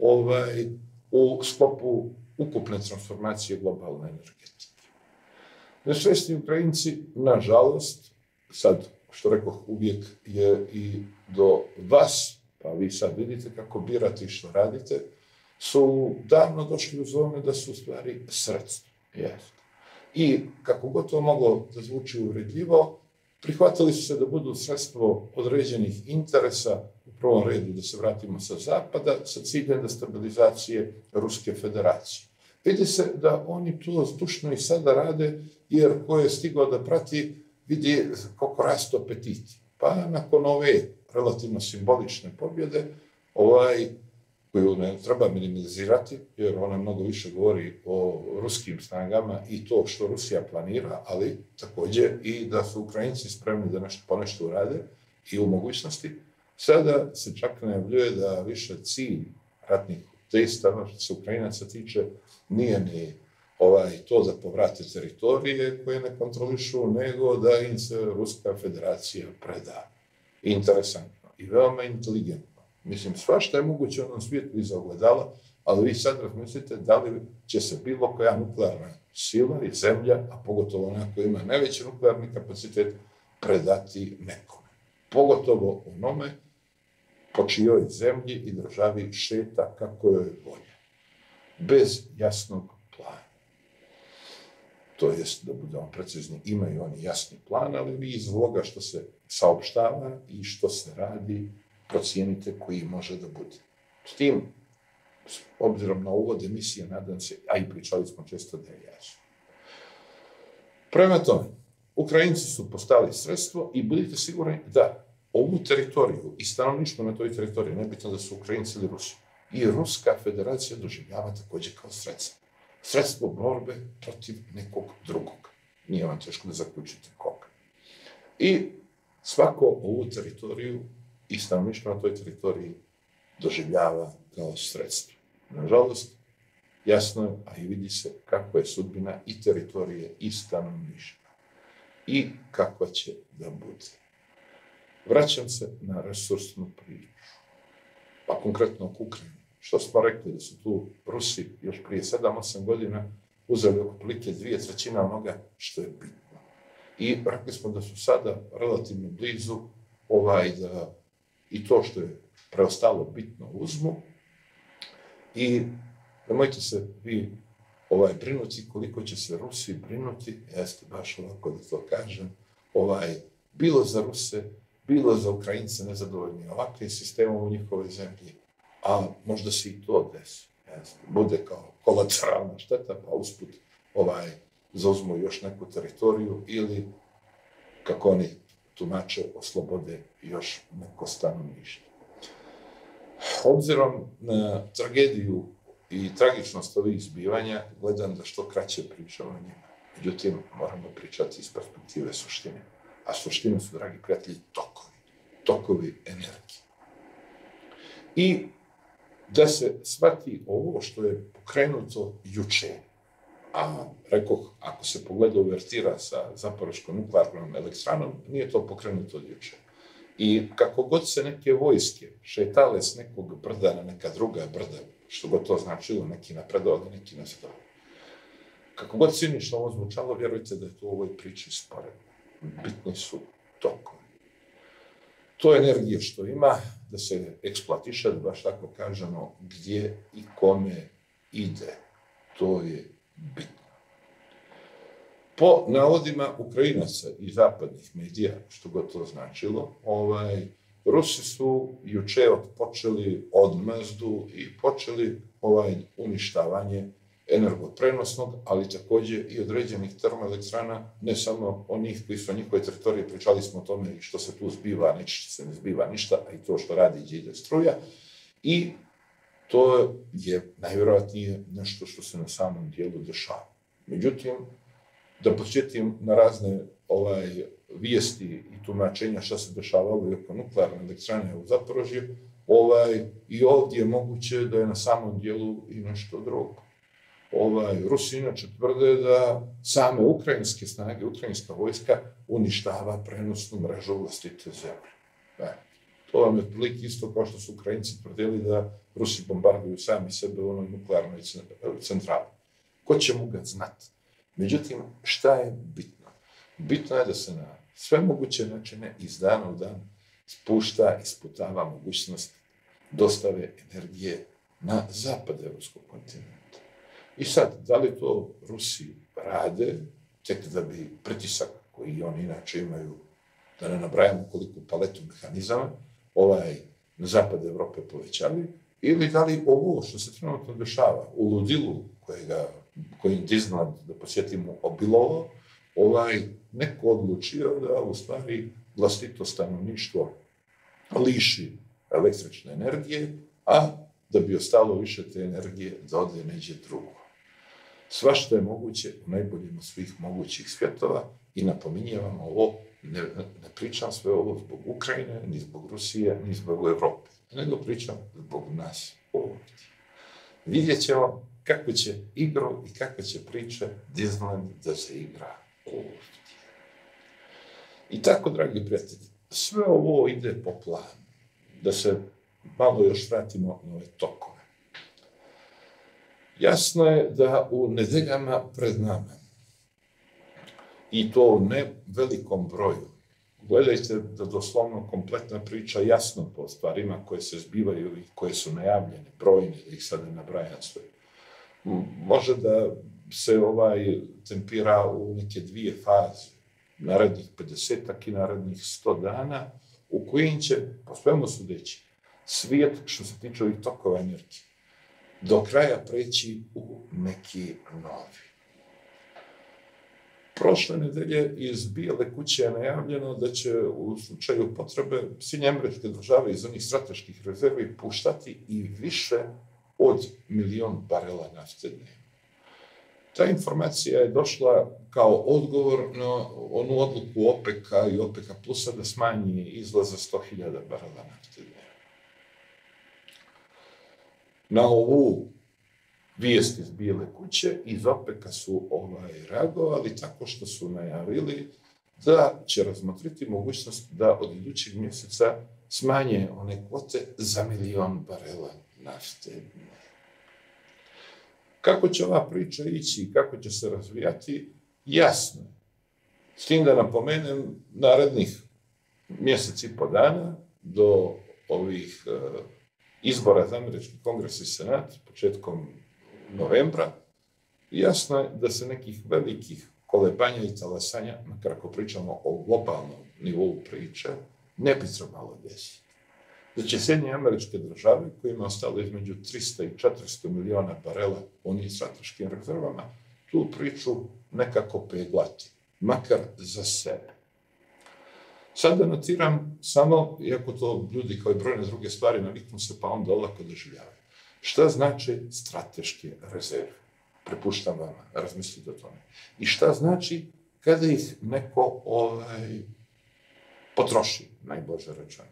u sklopu ukupne transformacije globalne energetike. Nesvesni Ukrajinci, nažalost, sad, što rekoh, uvijek je i do vas, pa vi sad vidite kako birate i što radite, su davno došli u zone da su u stvari sredstvo. I kako god to moglo da zvuči uvredljivo, prihvatili su se da budu sredstvo određenih interesa, u prvom redu da se vratimo sa zapada, sa ciljem destabilizacije Ruske federacije. Vidi se da oni to zdušno i sada rade, jer ko je stigao da prati, vidi koliko rastu apetiti. Pa nakon ove relativno simbolične pobjede, koju ne treba minimalizirati, jer ona mnogo više govori o ruskim snagama i to što Rusija planira, ali također i da su Ukrajinci spremni da ponešto urade i u mogućnosti. Sada se čak najavljuje da više cilj ratnih dejstava, što se Ukrajinaca tiče, nije ni to da povrate teritorije koje ne kontrolišu, nego da im se Ruska federacija preda. Interesantno i veoma inteligentno. Mislim, svašta je moguće u onom svijetu iza ogledala, ali vi sad razmislite da li će se bilo koja nuklearna sila i zemlja, a pogotovo ona koja ima najveći nuklearni kapacitet, predati nekome. Pogotovo onome po čijoj zemlji i državi šeta kako joj volje. Bez jasnog plana. To jest, da budemo precizni, imaju oni jasni plan, ali vi iz ovoga što se saopštava i što se radi, procijenite koji može da bude. S tim, obzirom na uvod emisije, nadam se, a i pričali smo često da je jasno. Prema tome, Ukrajinci su postali sredstvo i budite sigurni da ovu teritoriju i stanovništvo na toj teritoriji, nebitno da su Ukrajinci ili Rusi, i Ruska federacija doživljava također kao sredstvo. Sredstvo borbe protiv nekog drugog. Nije vam teško da zaključite koga. I svako ovu teritoriju i stanovništvo na toj teritoriji doživljava kao sredstvo. Nažalost, jasno je, a i vidi se kako je sudbina i teritorije i stanovništva. I kako će da bude. Vraćam se na resursnu priču. Pa konkretno oko Ukrajine. Što smo rekli da su tu Rusi još prije 7-8 godina uzeli oko prilike 2/3 onoga što je bitno. I rekli smo da su sada relativno blizu da i to što je preostalo bitno uzmu i nemojte se vi brinuti koliko će se Rusi brinuti, jeste baš ovako da to kažem, bilo za Ruse, bilo za Ukrajince nezadovoljni ovakvim sistemom u njihovoj zemlji, a možda se i to desi. Bude kao kolateralna šteta, pa usput zauzmu još neku teritoriju ili, kako oni tumače, oslobode još neko stanovništvo. Obzirom na tragediju i tragičnost ovih zbivanja, gledam da što kraće pričam o njima. Međutim, moramo pričati iz perspektive suštine. A suština su, dragi prijatelji, tokovi energije. I da se shvati ovo što je pokrenuto juče, a rekoh, ako se pogleda uvertira sa Zaporoškom nuklearnom elektranom, nije to pokrenuto od juče. I kako god se neke vojske šetale s nekog brda na neka druga brda, što god to značilo, neki napredovali, neki nazadovali, kako god cinično ovo zvučalo, vjerujte da je to u ovoj priči sporedno. Bitni su tokovi. To je energija što ima, da se eksploatiše, da baš tako kažemo, gdje i kome ide. To je bitno. Po navodima Ukrajinaca i zapadnih medija, što god to značilo, Rusi su juče počeli odmazdu i počeli uništavanje energoprenosnog, ali također i određenih termoelektrana, ne samo onih koji su na njihove teritorije, pričali smo o tome i što se tu zbiva, neće se ne zbiva ništa, a i to što radi gdje ide struja. I to je najvjerojatnije nešto što se na samom dijelu dešava. Međutim, da podsjetim na razne vijesti i tumačenja šta se dešavalo i oko nuklearne elektrane u Zaporožju, i ovdje je moguće da je na samom dijelu i nešto drugo. Rusi inače tvrde da same ukrajinske snage, ukrajinska vojska uništava prenosnu mrežu vlastite zemlje. To vam je otprilike isto kao što su Ukrajinci tvrdili da Rusi bombarduju sami sebe u onoj nuklearnoj centrali. Ko će mu ga znati? Međutim, šta je bitno? Bitno je da se na sve moguće načine iz dana u dan spušta, isputava mogućnost dostave energije na zapad evropskog kontinenta. I sad, da li to Rusi rade, tek da bi pritisak koji oni inače imaju, da ne nabrajamo koliko paletu mehanizama, na zapad Evrope povećali, ili da li ovo što se trenutno dešava u ludilu kojim Disneyland, da posjetimo, obilovao, neko odlučio da u stvari vlastito stanovništvo liši električne energije, a da bi ostalo više te energije da ode neđe drugo. Svašta je moguće u najboljem od svih mogućih svjetova i napominjem vam ovo, ne pričam sve ovo zbog Ukrajine, ni zbog Rusije, ni zbog Evrope, nego pričam zbog nas ovdje. Vidjet ćemo kako će igru i kako će priče Disneyland da se igra ovdje. I tako, dragi prijatelji, sve ovo ide po planu. Da se malo još vratimo na ove tokove. Jasno je da u nedeljama pred nama, i to u ne velikom broju, gledajte da doslovno kompletna priča jasno po stvarima koje se zbivaju i koje su najavljene, brojne, da ih sad ne nabrajam sve. Može da se tempira u neke dvije faze, narednih 50-ak i narednih 100 dana, u kojim će, po svemu sudeći, svijet, što se tiče ovih tokova energije, do kraja preći u neki novi. Prošle nedelje iz Bijele kuće je najavljeno da će u slučaju potrebe Sjedinjene Američke Države iz onih strateških rezervi puštati i više od 1.000.000 barela nafte dnevno. Ta informacija je došla kao odgovor na onu odluku OPEC-a i OPEC-a plusa da smanji izlaz za 100.000 barela nafte dnevno. Na ovu vijest iz Bijele kuće iz OPEC-a su reagovali tako što su najavili da će razmotriti mogućnost da od idućeg mjeseca smanje one kvote za 1.000.000 barela nafte dnevno. Kako će ova priča ići i kako će se razvijati, jasno. S tim da napomenem, narednih mjesec i po dana do ovih izbora za Američki kongres i senat, početkom novembra, jasno je da se nekih velikih kolebanja i talasanja, makar ako pričamo o globalnom nivou priče, ne bi trebalo desiti. Da će Sjedinjene Američke Države, kojima je ostalo između 300 i 400 miliona barela u onim strateškim rezervama, tu priču nekako peglati, makar za sebe. Sad da notiram samo, iako to ljudi kao i brojne druge stvari naviknu se pa onda olako doživljavaju. Šta znači strateške rezerve? Prepuštam vama, razmislite o tome. I šta znači kada ih neko potroši, najbolje rečeno.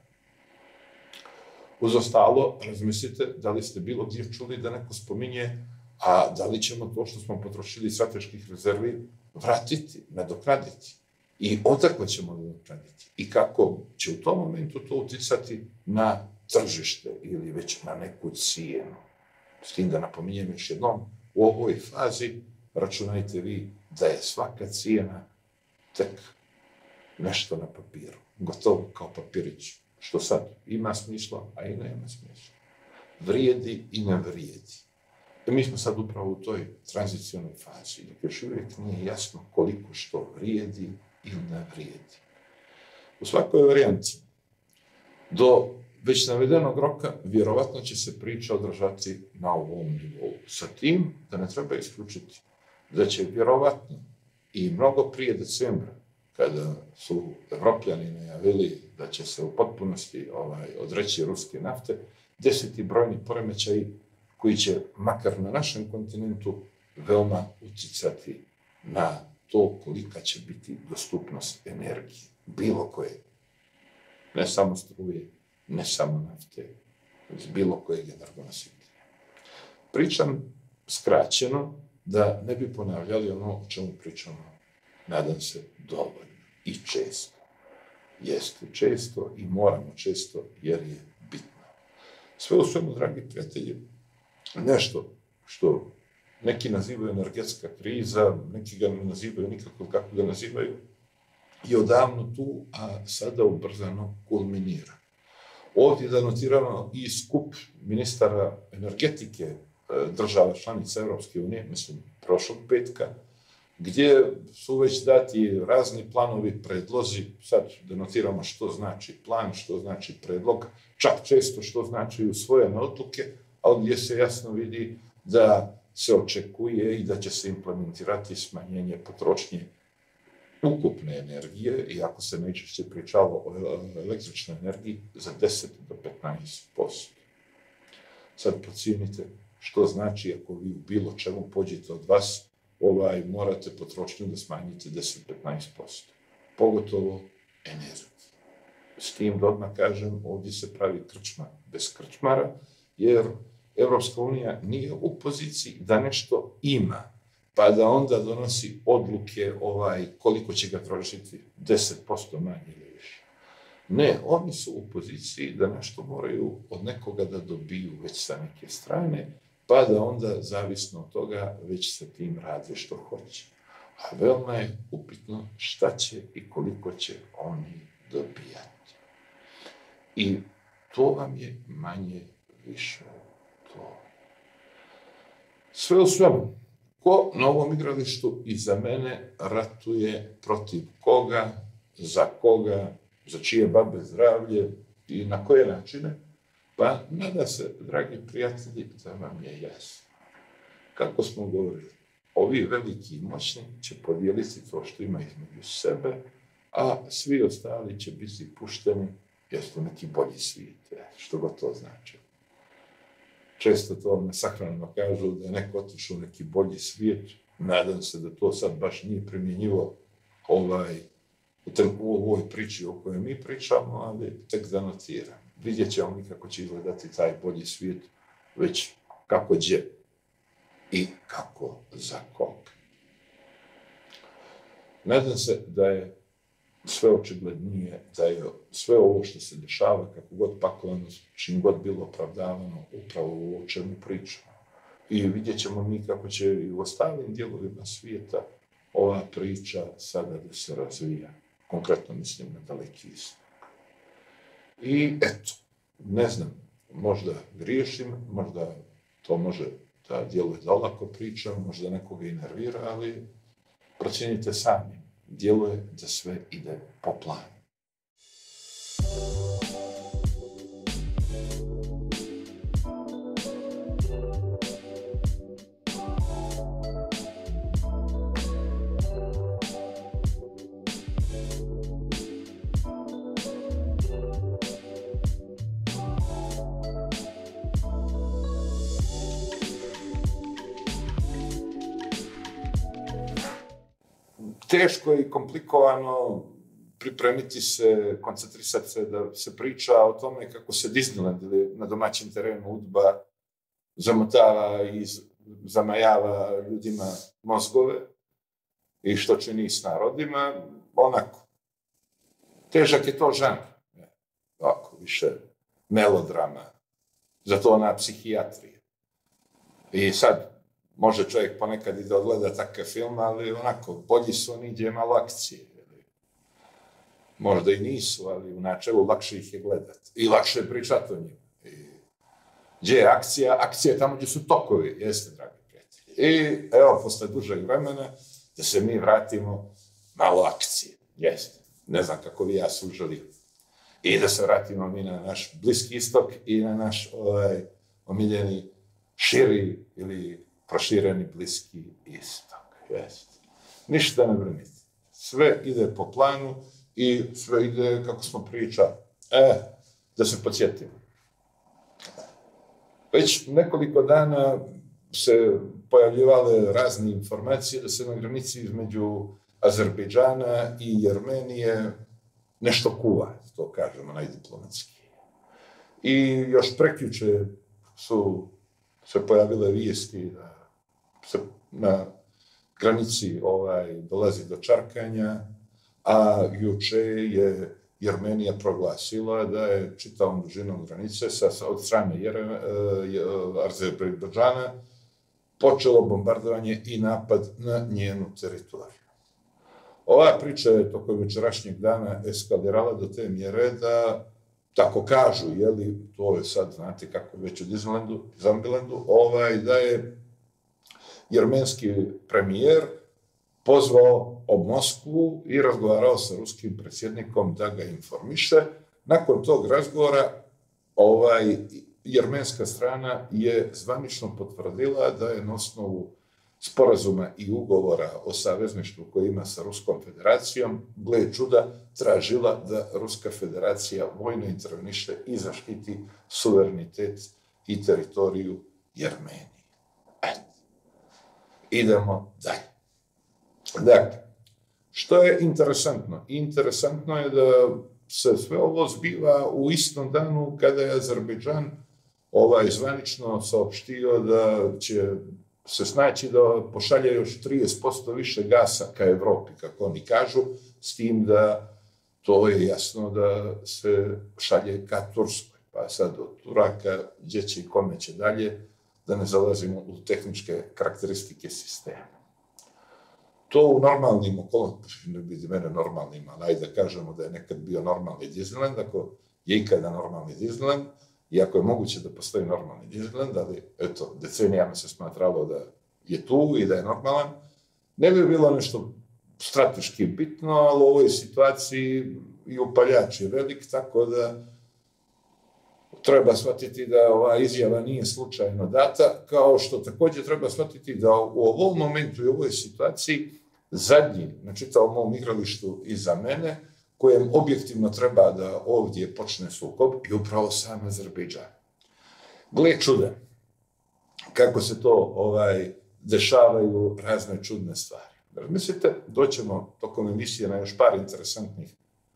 Uz ostalo, razmislite da li ste bilo gdje čuli da neko spominje, a da li ćemo to što smo potrošili strateških rezervi vratiti, nadoknaditi. I odakle ćemo nadoknaditi. I kako će u tom momentu to uticati na tržište ili već na neku cijenu. S tim da napominjem još jednom, u ovoj fazi računajte vi da je svaka cijena tek nešto na papiru, gotovo kao papirić, što sad ima smisla, a i nema smisla. Vrijedi i ne vrijedi. I mi smo sad upravo u toj tranzicionoj fazi, dok još uvijek nije jasno koliko što vrijedi ili ne vrijedi. U svakoj varijanti, do već navedenog roka, vjerovatno će se priča održati na ovom nivou. Sa tim da ne treba isključiti da će vjerovatno i mnogo prije decembra, kada su Evropljani najavili da će se u potpunosti odreći ruske nafte, desiti brojni poremećaji koji će, makar na našem kontinentu, veoma utjecati na to kolika će biti dostupnost energije, bilo koje. Ne samo struje, ne samo nafte, iz bilo kojeg energonositelja. Pričam skraćeno da ne bi ponavljali ono o čemu pričamo, nadam se, dovoljno i često. Jeste često i moramo često jer je bitno. Sve u svemu, dragi prijatelji, nešto što neki nazivaju energetska kriza, neki ga ne nazivaju nikako kako ga nazivaju, je odavno tu, a sada ubrzano kulminira. Ovdje da notiramo i skup ministara energetike država članica Europske unije, mislim, prošlog petka, gdje su već dati razni planovi, predlozi, sad da notiramo što znači plan, što znači predlog, čak često što znači usvojene odluke, ali gdje se jasno vidi da se očekuje i da će se implementirati smanjenje potrošnje ukupne energije, iako se najčešće pričalo o električnoj energiji, za 10 do 15%. Sad pocijenite što znači ako vi u bilo čemu pođete od vas, morate potrošnju da smanjite 10-15%. Pogotovo energiju. S tim da odmah kažem, ovdje se pravi krčma bez krčmara, jer Evropska unija nije u poziciji da nešto ima, pa da onda donosi odluke koliko će ga trošiti, 10% manje ili više. Ne, oni su u poziciji da nešto moraju od nekoga da dobiju već sa neke strane, pa da onda, zavisno od toga, već sa tim rade što hoće. A veoma je upitno šta će i koliko će oni dobijati. I to vam je manje više to. Sve u svemu, ko na ovom igralištu iza mene ratuje protiv koga, za čije babe zdravlje i na koje načine, pa nada se, dragi prijatelji, da vam je jasno. Kako smo govorili, ovi veliki i moćni će podijeliti to što ima između sebe, a svi ostali će biti pušteni jer su neki bolji svijet, što god to znači. Često to na sahranama kažu da je neko otišao u neki bolji svijet, nadam se da to sad baš nije primjenjivo u ovoj priči o kojoj mi pričamo, ali tek da notiram. Vidjet ćemo mi kako će izgledati taj bolji svijet, već kako gdje i kako za koga. Nadam se da je sve očiglednije, da je sve ovo što se dešava, kako god pakovano, čim god bilo opravdavano, upravo u čemu pričamo. I vidjet ćemo mi kako će i u ostalim dijelovima svijeta ova priča sada da se razvija. Konkretno mislim na Daleki istok. I eto, ne znam, možda griješim, možda to može da djeluje da olako pričam, možda nekoga i nervira, ali procijenite sami, djeluje da sve ide po planu. Teško i komplikovano pripremiti se, koncentrisati se da se priča o tome kako se Disneyland ili na domaćem terenu UDBA zamotava i zamajava ljudima mozgove i što čini s narodima, onako. Težak je to žanr. Ovako, više melodrama, zato ona psihijatrija. I sad, može čovjek ponekad i da odgleda takav film, ali onako, bolji su oni gdje je malo akcije. Možda i nisu, ali u načelu lakše ih je gledati. I lakše je pričati o njima. Gdje je akcija? Akcija je tamo gdje su tokovi, jeste, dragi prijatelji. I evo, posle dužeg vremena, da se mi vratimo malo akcije. Jeste. Ne znam kako vi ja suželi. I da se vratimo mi na naš Bliski istok i na naš omiljeni širi ili prošireni Bliski istok. Jeste. Ništa ne brinite. Sve ide po planu i sve ide kako smo pričali. Da se podsjetimo. Već nekoliko dana se pojavljivale razne informacije da se na granici između Azerbejdžana i Jermenije nešto kuva, to kažemo najdiplomatski. I još prekjuče su se pojavile vijesti da se na granici dolazi do čarkanja, a juče je Jermenija proglasila da je čitavom dužinom granice od strane Azerbejdžana počelo bombardovanje i napad na njenu teritoriju. Ova priča je tokom večerašnjeg dana eskalirala do te mjere da, tako kažu, to je sad, znate kako je već u Disneylandu, da je jermenski premijer pozvao Moskvu i razgovarao sa ruskim predsjednikom da ga informiše. Nakon tog razgovora, jermenska strana je zvanično potvrdila da je na osnovu sporazuma i ugovora o savezništvu koji ima sa Ruskom federacijom, gle čuda, tražila da Ruska federacija vojno interveniše i zaštiti suverenitet i teritoriju Jermenije. Idemo dalje. Dakle, što je interesantno? Interesantno je da se sve ovo zbiva u istom danu kada je Azerbejdžan zvanično saopštio da će se snaći da pošalje još 30% više gasa ka Evropi, kako oni kažu, s tim da to je jasno da se šalje ka Turskoj. Pa sad od Turaka gdje će i kome će dalje, da ne zalazimo u tehničke karakteristike sistema. To u normalnim okolnostima, ne vidi mene normalnim, ali ajde da kažemo da je nekad bio normalni Disneyland, ako je ikada normalni Disneyland, i ako je moguće da postoji normalni Disneyland, ali eto, decenijama se smatralo da je tu i da je normalan, ne bi bilo nešto strateški bitno, ali u ovoj situaciji i upaljač je velik, tako da treba shvatiti da ova izjava nije slučajno data, kao što također treba shvatiti da u ovom momentu i u ovoj situaciji zadnji na čitavom ovom igralištu iza mene, kojem objektivno treba da ovdje počne sukob, i upravo sam Azerbejdžan. Gle čuda, kako se to dešavaju razne čudne stvari. Mislite, doćemo tokom emisije na još par interesantnih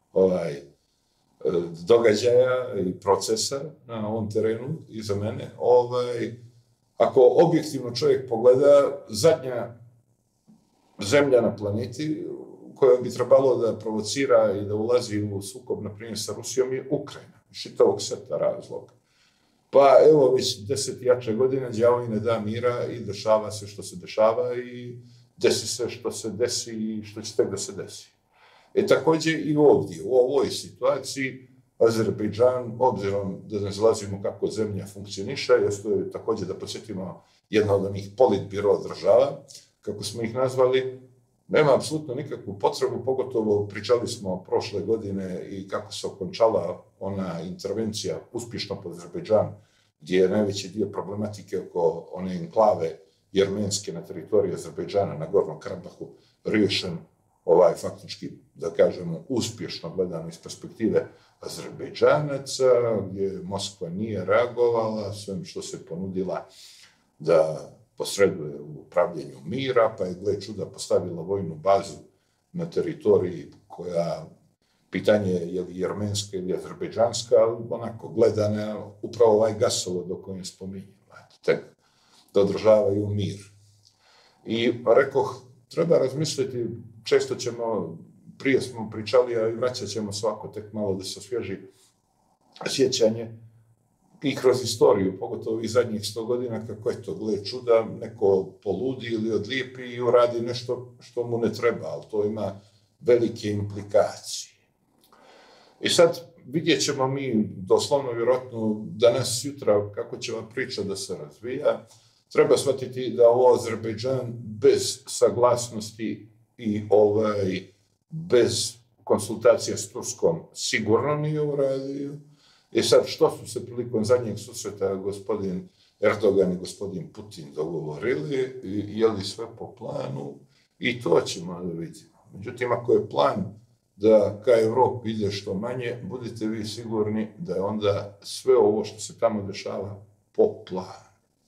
događaja i procesa na ovom terenu iza mene. Ako objektivno čovjek pogleda, zadnja zemlja na planeti koja bi trebalo da provocira i da ulazi u sukob, na primjer, sa Rusijom je Ukrajina, iz čitavog seta razloga. Pa evo, već 10 jače godine đavo i ne da mira i dešava se što se dešava i desi se što se desi i što će tek da se desi. Također i ovdje, u ovoj situaciji, Azerbejdžan, obzirom da ne zalazimo kako zemlja funkcioniše, jeste također da podsjetimo jedna od onih politbiro država, kako smo ih nazvali, nema apsolutno nikakvu potrebu, pogotovo pričali smo prošle godine i kako se okončala ona intervencija uspješno pod Azerbejdžan, gdje je najveći dio problematike oko one enklave jermenske na teritoriji Azerbejdžana na Gornom Karabahu riješen faktički, da kažemo, uspješno gledano iz perspektive Azerbejdžanaca, gdje Moskva nije reagovala, svem što se ponudila da posreduje u upravljanju mira, pa je, gle čuda, postavila vojnu bazu na teritoriji koja, pitanje je li jermenska ili azerbejdžanska, ali onako gledana upravo ovaj gasovod o kojem spominjem, tek da održavaju mir. I rekoh, treba razmisliti, često ćemo, prije smo pričali, a i vraćat ćemo svako tek malo da se osvježi sjećanje, i kroz istoriju, pogotovo i zadnjih 100 godina, kako je to, gle čuda, neko poludi ili odlijepi i uradi nešto što mu ne treba, ali to ima velike implikacije. I sad vidjet ćemo mi, doslovno vjerojatno danas, jutra, kako će ova priča da se razvija. Treba shvatiti da ovo Azerbejdžan bez saglasnosti i bez konsultacija s Turskom sigurno nije uradio. I sad, što su se prilikom zadnjeg susreta gospodin Erdogan i gospodin Putin dogovorili, je li sve po planu, i to ćemo da vidimo. Međutim, ako je plan da ka Evropi ide što manje, budite vi sigurni da je onda sve ovo što se tamo dešava po planu.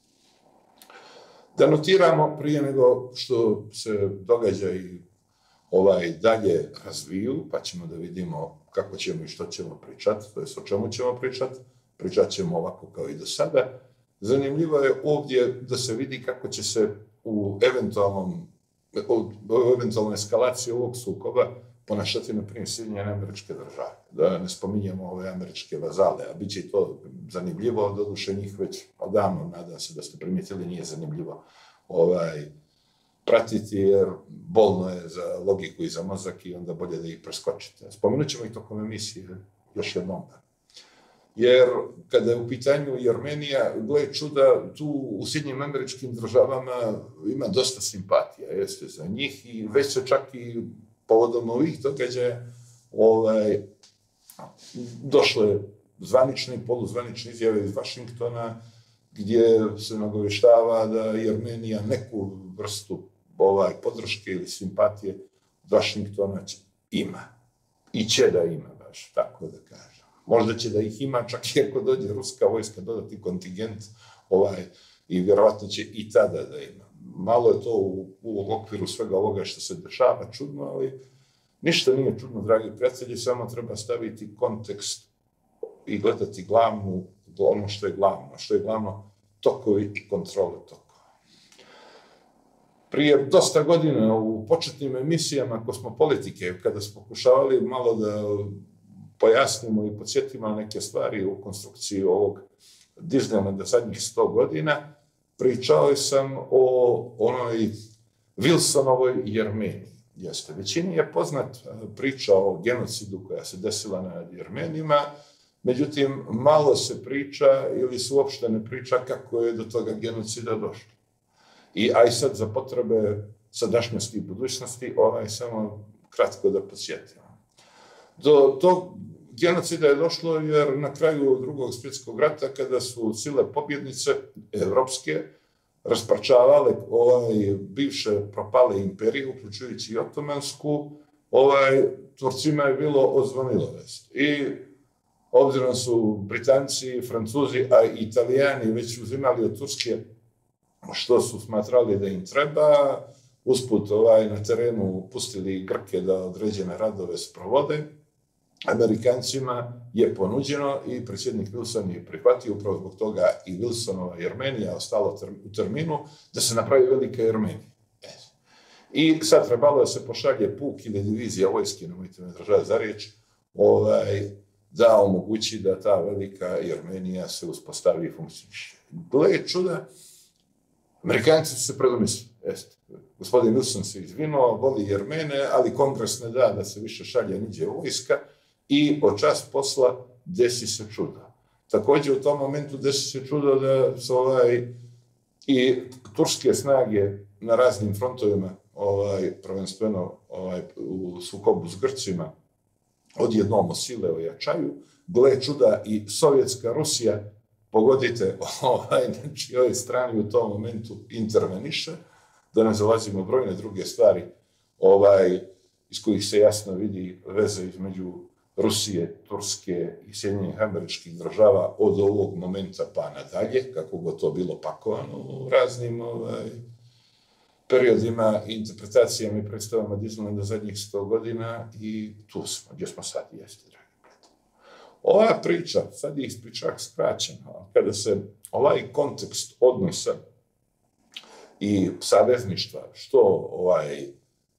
Da notiramo prije nego što se događaji dalje razviju, pa ćemo da vidimo kako ćemo i što ćemo pričati, to je o čemu ćemo pričati. Pričat ćemo ovako kao i do sada. Zanimljivo je ovdje da se vidi kako će se u eventualnoj eskalaciji ovog sukoba ponašati, na primjer, Sjedinjene Američke Države. Da ne spominjemo ove američke vazale, a bit će i to zanimljivo, doduše njih već odavno, nadam se da ste primijetili, nije zanimljivo pratiti, jer bolno je za logiku i za mozak i onda bolje da ih preskočite. Spomenut ćemo i tokom emisije još jednom. Jer kada je u pitanju i Armenija, gle čuda, tu u Sjedinjenim Američkim Državama ima dosta simpatija, jeste, za njih, i već se čak i povodom ovih događaja došle zvanične i poluzvanične izjave iz Vašingtona, gdje se nagovještava da i Armenija neku vrstu podrške ili simpatije od Vašingtona ima. I će da ima, baš tako da kažem. Možda će da ih ima, čak i ako dođe ruska vojska dodati kontingent, i vjerovatno će i tada da ima. Malo je to u okviru svega ovoga što se dešava čudno, ali ništa nije čudno, dragi prijatelji, samo treba staviti kontekst i gledati ono što je glavno. Što je glavno? Tokovi i kontrole tokova. Prije dosta godina u početnim emisijama Kosmopolitike, kada smo pokušavali malo da pojasnimo i podsjetimo neke stvari u konstrukciji ovog Disneylanda zadnjih 100 godina, pričao sam o onoj Wilsonovoj Jermeniji. Većini je poznat priča o genocidu koja se desila nad Jermenima, međutim, malo se priča ili se uopšte ne priča kako je do toga genocida došlo. A i sad za potrebe sadašnjosti i budućnosti, samo kratko da podsjetimo. Do tog genocida je došlo jer na kraju Drugog svjetskog rata, kada su sile pobjednice evropske rasparčavale bivše propale imperije, uključujući i otomansku, Turcima je bilo odzvonilo vest. I obzirom su Britanci, Francuzi, a i Italijani već uzimali od Turske što su smatrali da im treba, usput na terenu pustili Grke da određene radove sprovode, Amerikancima je ponuđeno i predsjednik Wilson je prihvatio, upravo zbog toga i Wilsonova Jermenija ostalo u terminu, da se napravi velika Jermenija. I sad trebalo da se pošalje puk ili divizija vojske, nemojte me držati za riječ, da omogući da ta velika Jermenija se uspostavi i funkcioniše. Gle čuda, Amerikanci su se predomislili. Gospodin Wilson se izvinuo, voli Jermene, ali Kongres ne da se više šalje niđe vojska i od čas posla desi se čudo. Također u tom momentu desi se čudo da su i turske snage na raznim frontovima, prvenstveno u sukobu s Grcima, odjednom osile ojačaju. Gle čuda, i sovjetska Rusija, pogodite, na čijoj strani u tom momentu interveniše, da ne zalazimo brojne druge stvari iz kojih se jasno vidi veze između Rusije, Turske i Sjedinjenih Američkih Država od ovog momenta pa nadalje, kako god to bilo pakovano u raznim periodima, interpretacijama i predstavama Disneylanda zadnjih 100 godina, i tu smo, gdje smo sad, jeste, dragi prijatelji. Ova priča, sad je ispričak skraćena, kada se ovaj kontekst odnosa i savezništva, što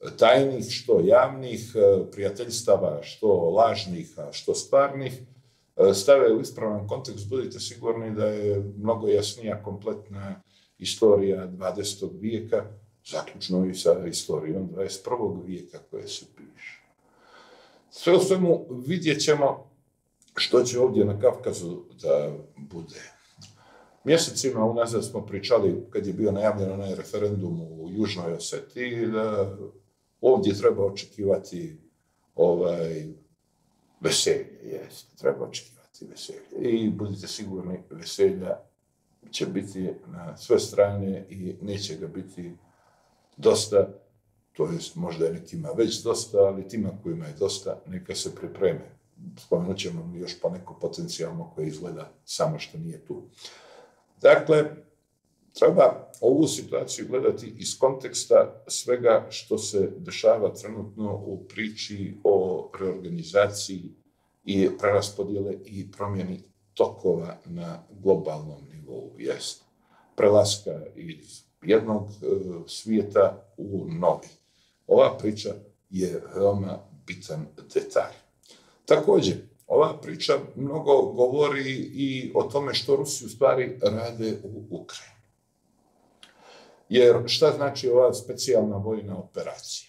tajnih, što javnih, prijateljstava, što lažnih, a što stvarnih, stave u ispravan kontekst, budite sigurni da je mnogo jasnija kompletna istorija 20. vijeka, zaključno i sa istorijom 21. vijeka koje se piše. Sve u svemu vidjet ćemo što će ovdje na Kavkazu da bude. Mjesecima unazad smo pričali, kad je bio najavljen onaj referendum u Južnoj Osetiji, da ovdje treba očekivati veselje, treba očekivati veselje. I budite sigurni, veselja će biti na sve strane i neće ga biti dosta, to jest možda je nekima već dosta, ali tima kojima je dosta, neka se pripreme. Spomenut ćemo još poneko potencijalno koje izgleda samo što nije tu. Dakle, treba ovu situaciju gledati iz konteksta svega što se dešava trenutno u priči o reorganizaciji i preraspodjele i promjeni tokova na globalnom nivou. Jest prelaska iz jednog svijeta u novi. Ova priča je veoma bitan detalj. Također, ova priča mnogo govori i o tome što Rusi u stvari rade u Ukrajini. Jer šta znači ova specijalna vojna operacija?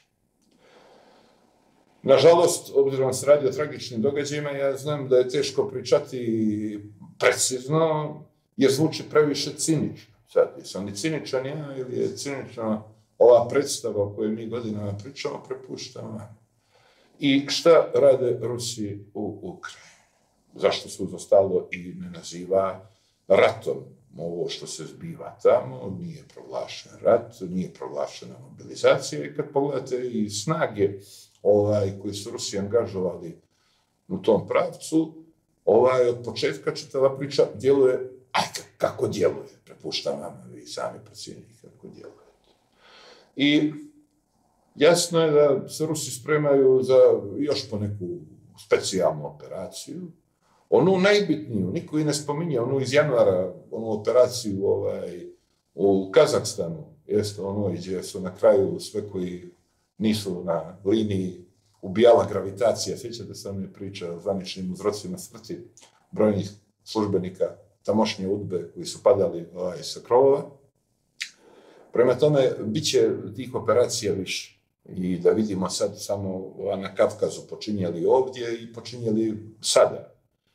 Nažalost, obzirom se radi o tragičnim događajima, ja znam da je teško pričati precizno, jer zvuči previše cinično. Sad, jesam li ciničan ja ili je cinična ova predstava o kojoj mi godinama pričamo, prepuštam vam. I šta rade Rusi u Ukrajini? Zašto se uz ostalo i ne naziva ratom ovo što se zbiva tamo? Nije proglašen rat, nije proglašena mobilizacija i kad pogledate i snage koji su Rusi angažovali u tom pravcu, od početka čitava priča djeluje, kako djeluje, prepuštam vam, vi sami procijenite kako djeluje. I jasno je da se Rusi spremaju za još po neku specijalnu operaciju. Onu najbitniju, niko i ne spominje, onu iz januara, onu operaciju u Kazahstanu, jeste ono gdje su na kraju sve koji nisu na liniji ubijala gravitacija. Sjećate se one priče o zvaničnim uzrocima smrti brojnih službenika tamošnje UDBE koji su padali sa krovova. Prema tome, bit će tih operacija više. I da vidimo sad samo na Kavkazu počinjeli ovdje i počinjeli sada.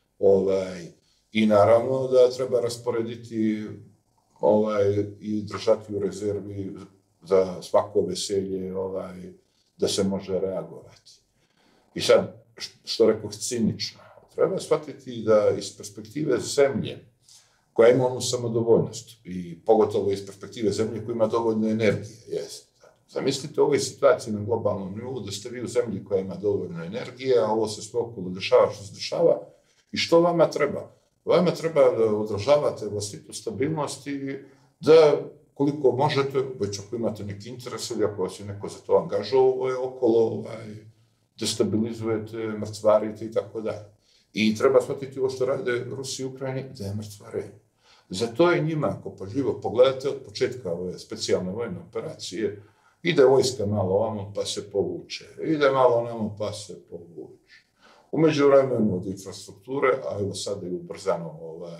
I naravno da treba rasporediti i držati u rezervi za svako veselje da se može reagovati. I sad, što rekoh cinično, treba shvatiti da iz perspektive zemlje koja ima onu samodovoljnost i pogotovo iz perspektive zemlje koja ima dovoljno energije, jest. Zamislite u ovoj situaciji na globalnom nivou da ste vi u zemlji koja ima dovoljno energije, a ovo se sve okolo dešava što se dešava i što vama treba? Vama treba da održavate vlastitu stabilnost i da koliko možete, već ako imate neki interes ili ako vas je neko za to angažovao okolo, destabilizujete, mrcvarite i tako dalje. I treba shvatiti ovo što rade Rusi i Ukrajini, da je mrcvarenje. Zato je njima, ako pažljivo pogledate od početka ove specijalne vojne operacije, ide vojska malo ovamo pa se povuče, ide malo onamo pa se povuče. U međuvremenu od infrastrukture, a evo sada je ubrzano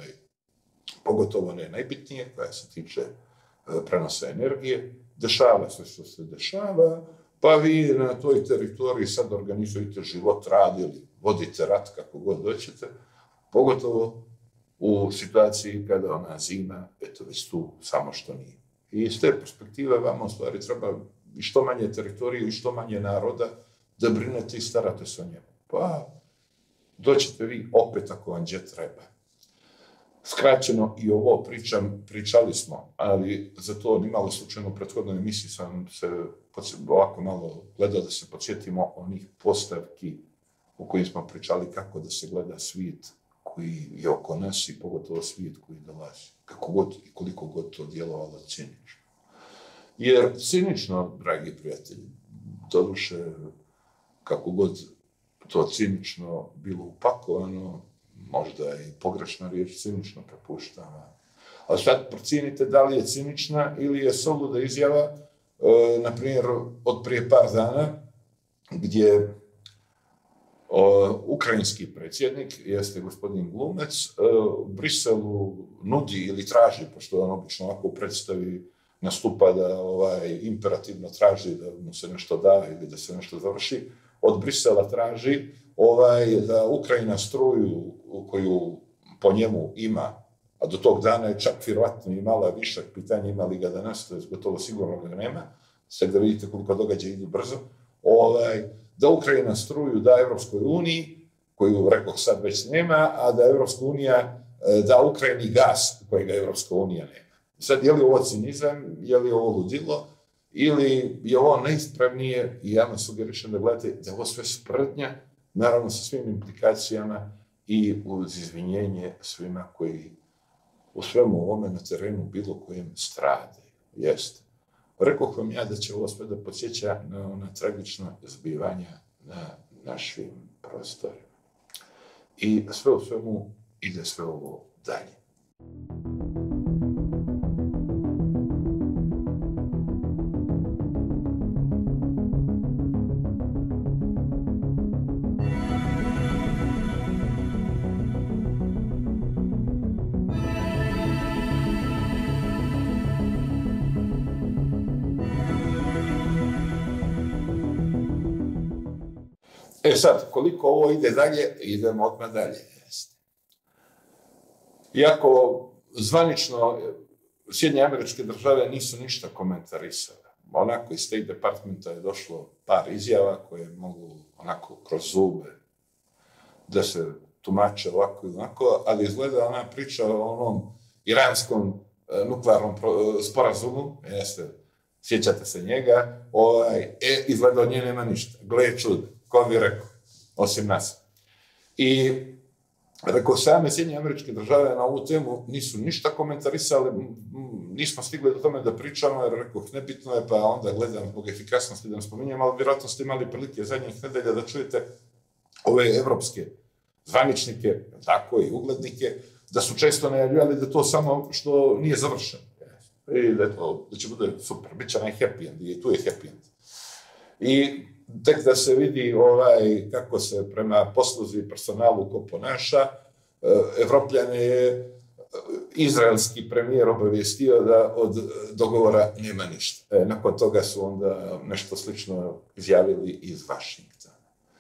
pogotovo ne najbitnije, koja se tiče prenosa energije, dešava se što se dešava, pa vi na toj teritoriji sad organizujete život, rad ili vodite rat kako god doćete, pogotovo u situaciji kada ona zima, eto već tu samo što nije. I iz te perspektive vama u stvari treba i što manje teritorije i što manje naroda da brinete i starate se o njemu. Pa doćete vi opet ako vam gdje treba. Skraćeno i ovo pričali smo, ali za to nimalo slučajno u prethodnoj emisiji sam se ovako malo gledao da se podsjetimo onih postavki u kojim smo pričali kako da se gleda svijet koji je oko nas i pogotovo svijet koji dolazi. Kako god i koliko god to djelovalo cinično. Jer cinično, dragi prijatelji, doduše kako god to cinično bilo upakovano, možda i pogrešna riječ cinično prepuštana. Ali sad procijenite da li je cinična ili je soluda izjava, na primjer, od prije par dana, gdje Ukrajinski predsjednik, jeste gospodin Glumec, Briselu nudi ili traži, pošto on obično ovako u predstavi nastupa da imperativno traži da mu se nešto da ili da se nešto završi, od Brisela traži da Ukrajina struju koju po njemu ima, a do tog dana je čak vjerovatno imala višak, pitanje ima li ga danas, to je gotovo sigurno ga nema, sad da vidite koliko događaja idu brzo, da Ukrajina struju da Evropskoj uniji, koju, rekoh, sad već nema, a da Evropska unija da Ukrajini gas kojega Evropska unija nema. Sad, je li ovo cinizam, je li ovo ludilo, ili je ovo najispravnije, i ja vam sugerišem da gledate da je ovo sve sprdnja, naravno sa svim implikacijama i uz izvinjenje svima koji u svemu ovome na terenu bilo kojem strade. Jeste. Rekoh vam ja da će ovo sve da podsjeća na ona tragična zbivanja na našim prostorima. I sve u svemu ide sve ovo dalje. Sad, koliko ovo ide dalje, idemo odmah dalje. Iako zvanično Sjedinjene Američke Države nisu ništa komentarisale. Onako iz State Departmenta je došlo par izjava koje mogu onako kroz zube da se tumače ovako i onako, ali izgleda ona priča o onom iranskom nuklearnom sporazumu, sjećate se njega, izgleda od nje nema ništa. Gle čude. Ko bi rekao, osim nas. I rekao, same Sjedinjene Američke Države na ovu temu nisu ništa komentarisali, nismo stigli do tome da pričamo, jer rekao, nebitno je, pa onda gledam zbog efikasnosti da ne spominjem, ali vjerojatno ste imali prilike zadnjih nedelja da čujete ove evropske zvaničnike, tako i uglednike, da su često najavljivali da to samo što nije završeno. I da će bude super, bit će onaj happy end, i tu je happy end. I tek da se vidi kako se prema posluzi i personalu ko ponaša, Evropljane je izraelski premijer obavijestio da od dogovora nema ništa. Nakon toga su onda nešto slično izjavili iz Vašingtona.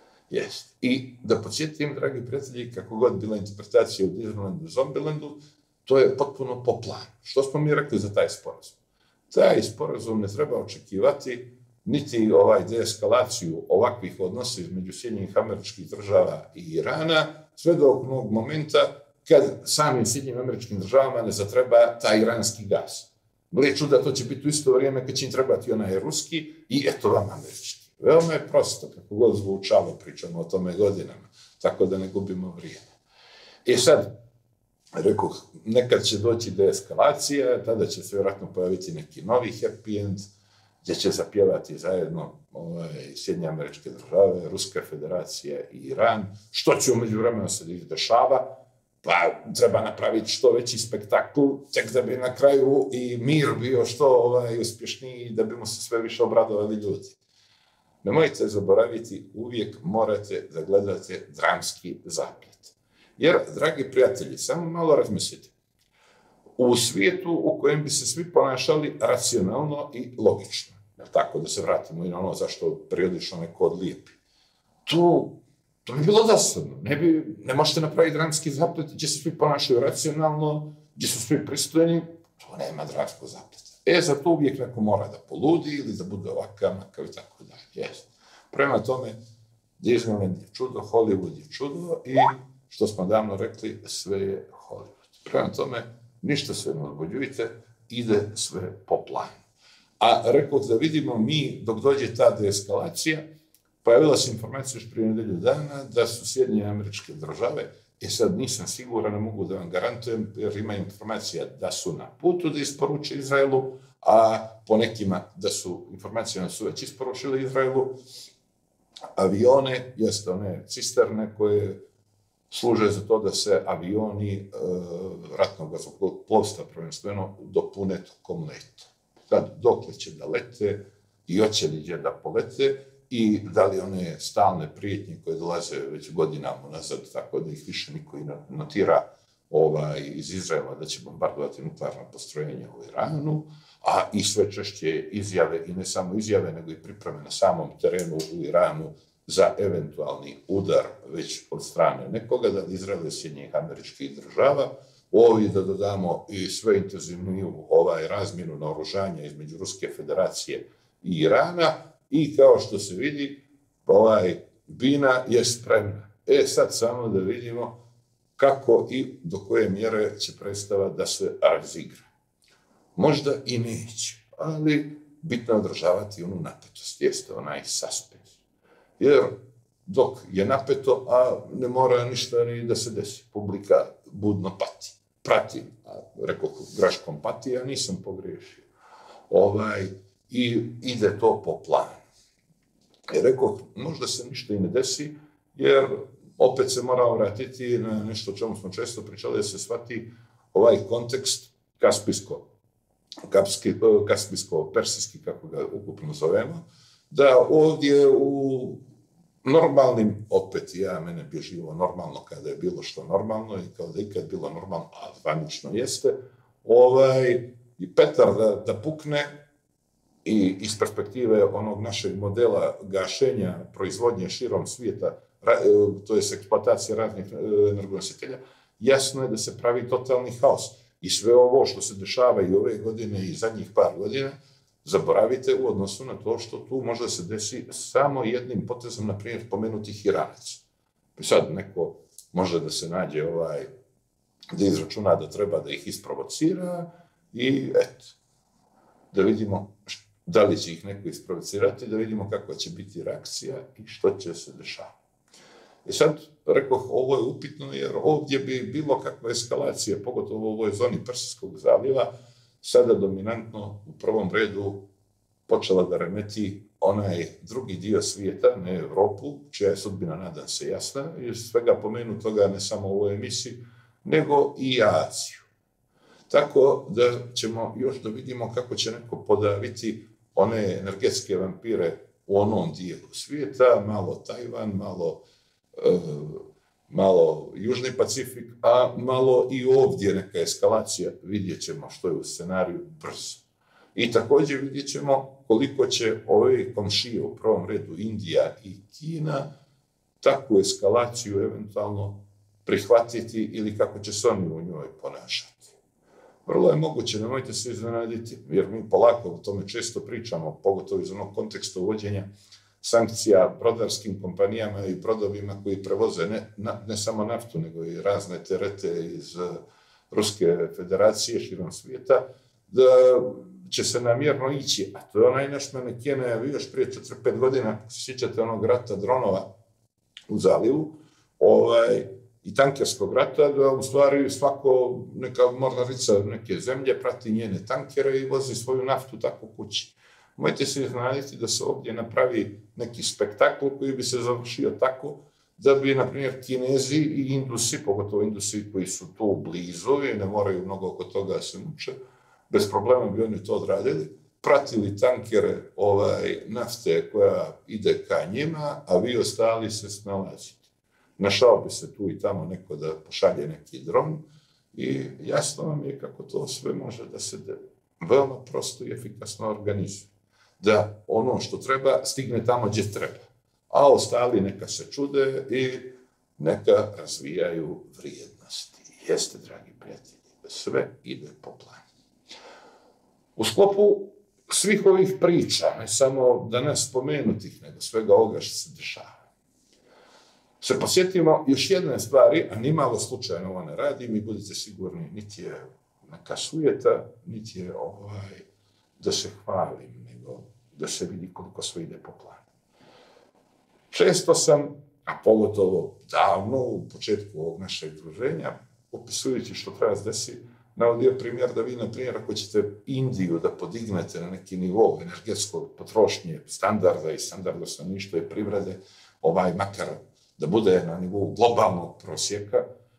I da podsjetim, dragi prijatelji, kako god bila interpretacija u Disneylandu i Zombielandu, to je potpuno po planu. Što smo mi rekli za taj sporazum? Taj sporazum ne treba očekivati niti deeskalaciju ovakvih odnosa između Sjedinjenih Američkih Država i Irana, sve do onog momenta kad samim Sjedinjenim Američkim Državama ne zatreba taj iranski gas. Gle čuda, to će biti u isto vrijeme kad će im trebati onaj ruski i eto vam američki. Veoma je prosto, kako god zvučalo, pričamo o tome godinama, tako da ne gubimo vrijeme. Sad, rekoh, nekad će doći deeskalacija, tada će se vjerojatno pojaviti neki novi happy end, gdje će zapjevati zajedno Sjedinjene Američke Države, Ruska federacija i Iran. Što će umeđu vremena se dešava? Pa treba napraviti što veći spektakl, tek da bi na kraju i mir bio što uspješniji i da bi mu se sve više obradovali ljudi. Nemojte zaboraviti, uvijek morate da gledate dramski zaplet. Jer, dragi prijatelji, samo malo razmislite. U svijetu u kojem bi se svi ponašali racionalno i logično, tako da se vratimo i na ono zašto periodično neko odlijepi, to bi bilo dosadno. Ne možete napraviti dramski zaplet gdje se svi ponašaju racionalno, gdje su svi pristojni, to nema dramskog zapleta. Za to uvijek neko mora da poludi ili da bude ovakav, makav i tako dalje. Prema tome, Disneyland je čudo, Hollywood je čudo i, što smo davno rekli, sve je Hollywood. Prema tome, ništa se ne uzbuđujte, ide sve po planu. A rekoh da vidimo mi, dok dođe ta deeskalacija, pojavila se informacija još prije nedelju dana da su Sjedinjene Američke Države, sad nisam siguran, ne mogu da vam garantujem, jer ima informacija da su na putu da isporuče Izraelu, a po nekima da su informacijama su već isporučili Izraelu avione, jeste one cisterne koje služe za to da se avioni ratnog vazduhoplovstva prvenstveno dopune tokom leta. Sad, dokle će da lete i hoće li gdje da polete, i da li one stalne prijetnje koje dolaze već godinama nazad, tako da ih više niko i notira iz Izraela da će bombardovati nuklearna postrojenja u Iranu, a i sve češće izjave, i ne samo izjave, nego i pripreme na samom terenu u Iranu za eventualni udar već od strane nekoga, da Izrael i Sjedinjenih Američkih Država. Ovdje da dodamo i sve intenzivniju razmjenu naoružanja između Ruske federacije i Irana, i kao što se vidi, bina je spremna. Sad samo da vidimo kako i do koje mjere će predstava da se razigra. Možda i neće, ali bitno je održavati onu napetost, jeste onaj suspens. Jer dok je napeto, a ne mora ništa ni da se desi, publika budno prati, rekao graškom pati, ja nisam pogriješio. I ide to po planu. Rekao, možda se ništa i ne desi, jer opet se mora vratiti na nešto o čemu smo često pričali, da se shvati ovaj kontekst kaspijsko-persijski, kako ga ukupno zovemo, da ovdje u normalnim, opet mene bi živo normalno kada je bilo što normalno i kao da ikad bilo normalno, a zvanično jeste, i petar da pukne i iz perspektive onog našeg modela gašenja proizvodnje širom svijeta, to je eksploatacija raznih energonositelja, jasno je da se pravi totalni haos. I sve ovo što se dešava i ove godine i zadnjih par godina, zaboravite u odnosu na to što tu možda se desi samo jednim potezom, na primjer, pomenutih Iranaca. Sad neko može da se nađe da izračuna da treba da ih isprovocira i da vidimo da li će ih neko isprovocirati, da vidimo kakva će biti reakcija i što će se dešavati. I sad, rekoh, ovo je upitno jer ovdje bi bilo kakva eskalacija, pogotovo u ovoj zoni Persijskog zaljeva, sada dominantno u prvom redu počela da remeti onaj drugi dio svijeta, ne Evropu, čija je sudbina, nadam se, jasna, i svega pomenutoga ne samo u ovoj emisiji, nego i Aziju. Tako da ćemo još da vidimo kako će neko podaviti one energetske vampire u onom dijelu svijeta, malo Tajvan, malo Južni Pacifik, a malo i ovdje neka eskalacija, vidjet ćemo što je u scenariju brzo. I također vidjet ćemo koliko će ove komšije, u prvom redu Indija i Kina, takvu eskalaciju eventualno prihvatiti ili kako će se oni u njoj ponašati. Vrlo je moguće, nemojte se iznenaditi, jer mi polako o tome često pričamo, pogotovo iz onog konteksta uvođenja sankcija brodarskim kompanijama i brodovima koji prevoze ne samo naftu, nego i razne terete iz Ruske federacije širom svijeta, da će se namjerno ići, a to je onaj naš maneken najavio još prije 4-5 godina, ako se sjećate onog rata dronova u zalivu, i tankerskog rata, da u stvari svako, neka mornarica neke zemlje prati njene tankere i vozi svoju naftu tako kući. Mojte se iznenaditi da se ovdje napravi neki spektakl koji bi se završio tako da bi, na primjer, Kinezi i Indusi, pogotovo Indusi koji su tu blizu i ne moraju mnogo oko toga da se muče, bez problema bi oni to odradili, pratili tankere nafte koja ide ka njima, a vi ostali se snalazite. Našao bi se tu i tamo neko da pošalje neki dron i jasno vam je kako to sve može da se veoma prosto i efikasno organizuje. Da ono što treba stigne tamo gdje treba, a ostali neka se čude i neka razvijaju vrijednosti. Jeste, dragi prijatelji, sve ide po planu. U sklopu svih ovih priča, ne samo danas spomenutih, nego svega ovoga što se dešava, se posjetimo još jedne stvari, a nimalo slučajno ovo ne radim i budite sigurni, niti je neka sujeta, niti je da se hvalim, nego da se vidi koliko sve ide po planu. Često sam, a pogotovo davno, u početku ovog našeg druženja, opisujući što treba se desi, navodio primjer da vi, na primjer, ako ćete Indiju da podignete na neki nivo energetskog potrošnje standarda i standarda stanovništva i privrede, makar da bude na nivou globalnog prosjeka,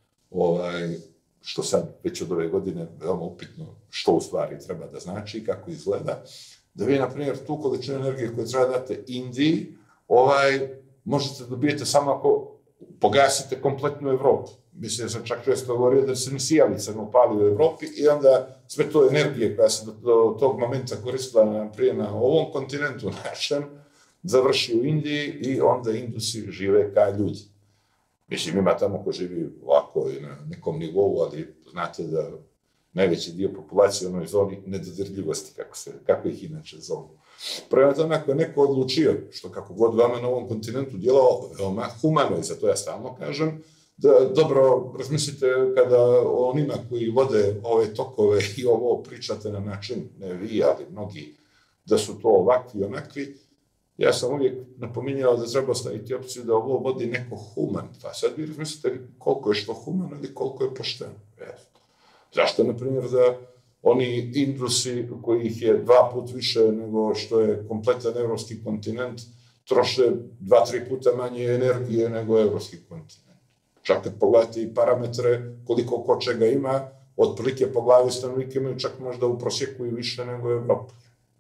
što sad već od ove godine veoma upitno što u stvari treba da znači i kako izgleda, da vi, na primjer, tu količinu energije koju treba date Indiji, možete dobijete samo ako pogasite kompletnu Evropu. Mislim, sam čak često govorio da se ne sijalica ne upali u Evropi i onda sve to energije koja se do tog momenta koristila prije na ovom kontinentu našem, završi u Indiji i onda Indusi žive kao ljudi. Mislim, ima tamo ko živi ovako i na nekom nivou, ali znate da najveći dio populacije u onoj zoni nedodirljivosti, kako ih inače zovu. Prema tome, ako je neko odlučio, što kako god vama na ovom kontinentu djelovao, veoma humano, i zato ja stalno kažem, da dobro razmislite kada o onima koji vode ove tokove i ovo pričate na način, ne vi, ali mnogi, da su to ovakvi i onakvi. Ja sam uvijek napominjao da treba ostaviti opciju da ovo vodi neko human, pa sad vi razmislite koliko je što humano ili koliko je pošteno. Zašto, na primjer, da oni Indusi, kojih je 2 puta više nego što je kompletan evropski kontinent, troše 2-3 puta manje energije nego evropski kontinent. Čak kad pogledate i parametre koliko ko čega ima, otprilike po glavi stanovnika imaju čak možda u prosjeku i više nego Evropa.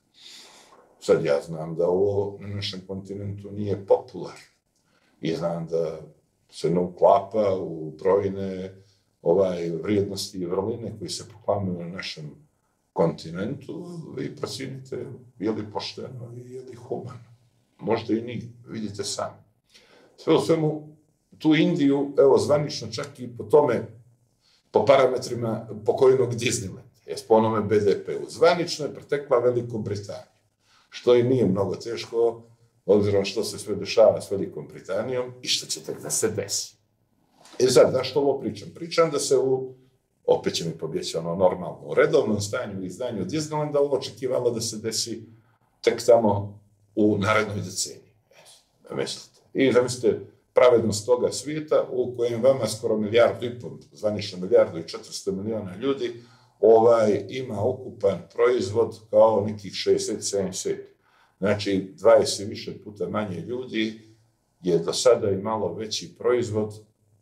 Sad ja znam da ovo na našem kontinentu nije popularno i znam da se ne uklapa u brojne vrijednosti i vrline koji se proklamuju na našem kontinentu, vi procijenite je li pošteno i je li humano. Možda i nije, vidite sami. Sve u svemu, tu Indiju, evo, zvanično čak i po tome, po parametrima pokojnog Disneyland, po onome BDP-u, zvanično je pretekla Veliku Britaniju, što i nije mnogo teško, obzirom što se sve dešava s Velikom Britanijom i što će tek da se desi. I sad, zašto ovo pričam? Pričam da se opet će mi pobjeći normalno, u redovnom stanju i izdanju Disneylanda ovo očekivalo da se desi tek tamo u narednoj deceniji. Mislite. I zamislite pravednost toga svijeta u kojem vama skoro 1,5 milijardu, zvanično 1,4 milijarda ljudi, ima ukupan proizvod kao nekih 60-70. Znači, 20 više puta manje ljudi je do sada imalo veći proizvod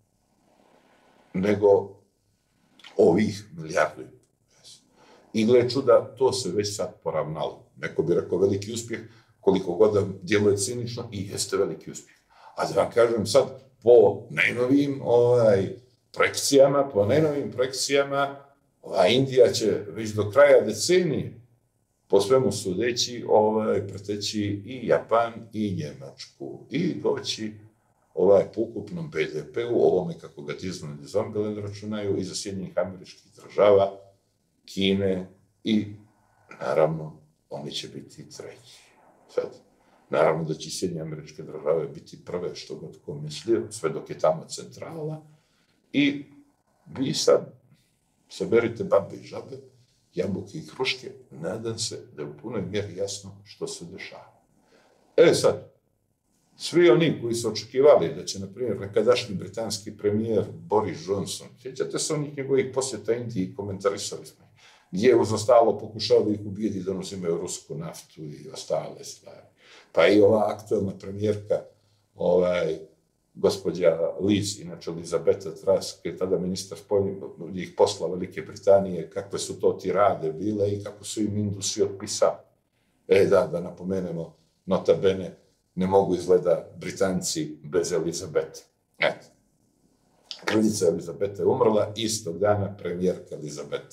nego ovih 1,5 milijardu. I gle čuda, to se već sad poravnalo. Neko bi rekao veliki uspjeh, koliko god da djeluje cinično, i jeste veliki uspjeh. A da vam kažem sad, po najnovijim projekcijama, Indija će već do kraja decenije, po svemu sudeći, preteći i Japan, i Njemačku, i doći po ukupnom BDP-u, ovome kako ga Disneyland i Zombieland računaju, i za Sjedinjenih Američkih Država, Kine, i naravno oni će biti treći. Sad, naravno da će Sjedinjene Američke Države biti prve, što god ko mislio, sve dok je tamo centrala, i vi sad saberite babe i žabe, jabuke i kruške, nadam se da je u punoj mjeri jasno što se dešava. Sad, svi oni koji su očekivali da će, na primjer, nekadašnji britanski premijer Boris Johnson, sjećate se onih njegovih posjeta Indiji, komentarisali smo ih, gdje je uz ostalo pokušao da ih ubijedi da uzimaju rusku naftu i ostale stvari. Pa i ova aktuelna premijerka, gospođa Liz, inače Elizabeta Truss, je tada ministar spoljnih posla Velike Britanije, kakve su to tirade bile i kako su im Indusi otpisali. Da napomenemo, nota bene, ne mogu izgleda Britanci bez Elizabete. Kraljica Elizabeta je umrla, istog dana premijerka Elizabeta.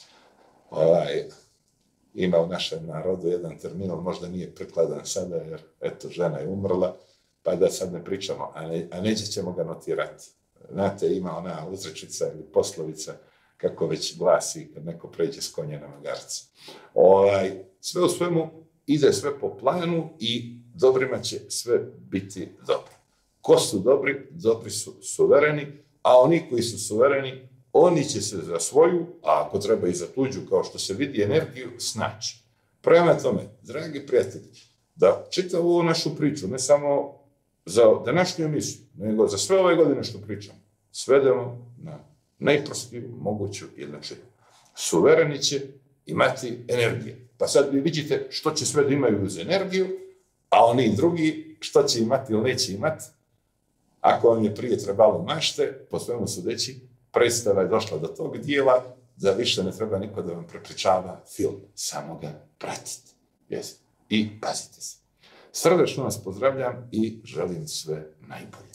Ima u našem narodu jedan termin, ali možda nije prikladan sada, jer eto, žena je umrla, pa da sad ne pričamo, a neće ćemo ga notirati. Znate, ima ona uzrečica ili poslovica, kako već glasi kad neko pređe s konja na magarca. Sve u svemu ide sve po planu i dobrima će sve biti dobro. Ko su dobri? Dobri su suvereni, a oni koji su suvereni, oni će se za svoju, a ako treba i za tuđu, kao što se vidi, energiju, snaći. Prema tome, dragi prijatelji, da čitavu ovu našu priču, ne samo za današnju emisiju, nego za sve ove godine što pričamo, svedemo na najprostiju moguću jednačinu. Suvereni će imati energije. Pa sad vi vidite što će sve da imaju uz energiju, a oni drugi što će imati ili neće imati. Ako vam je prije trebalo mašte, po svemu sudeći, predstava je došla do tog dijela da više ne treba niko da vam prepričava film. Samo ga pratite. I pazite se. Srdačno vas pozdravljam i želim sve najbolje.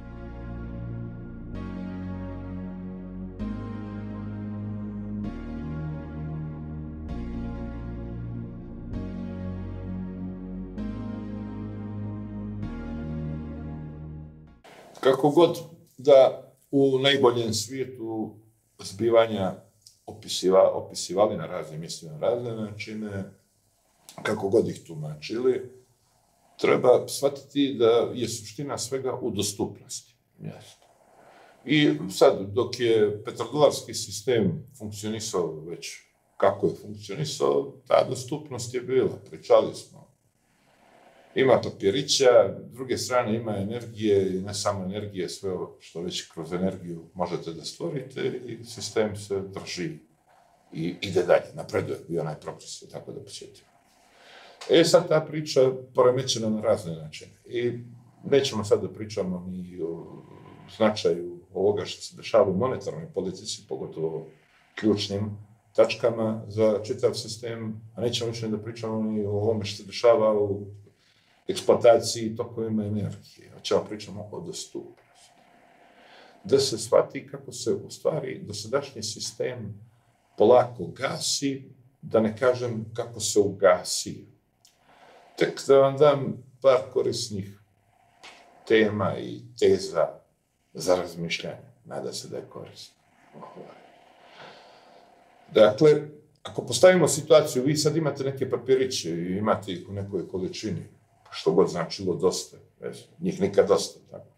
Kako god da u najboljem svijetu zbivanja opisivali na raznim mjestima, na razne načine, kako god ih tumačili, treba shvatiti da je suština svega u dostupnosti. I sad, dok je petrodolarski sistem funkcionisao već kako je funkcionisao, ta dostupnost je bila, pričali smo. Ima papirića, s druge strane ima energije, i ne samo energije, sve što već kroz energiju možete da stvorite i sistem se drži i ide dalje, napreduje, bio najprogresivniji, tako da posjetimo. Sad ta priča poremećena na razne načine i nećemo sad da pričamo ni o značaju ovoga što se dešava u monetarnoj politici, pogotovo ključnim tačkama za čitav sistem, a nećemo više da pričamo ni o ovome što se dešava u eksploataciji tokovima energije. O čemu pričamo? O dostupnosti. Da se shvati kako se u stvari dosadašnji sistem polako gasi, da ne kažem kako se ugasi. Tek da vam dam par korisnih tema i teza za razmišljanje. Nada se da je korisno. Dakle, ako postavimo situaciju, vi sad imate neke papiriće i imate ih u nekoj količini, što god značilo dosta, njih nikad dosta, tako.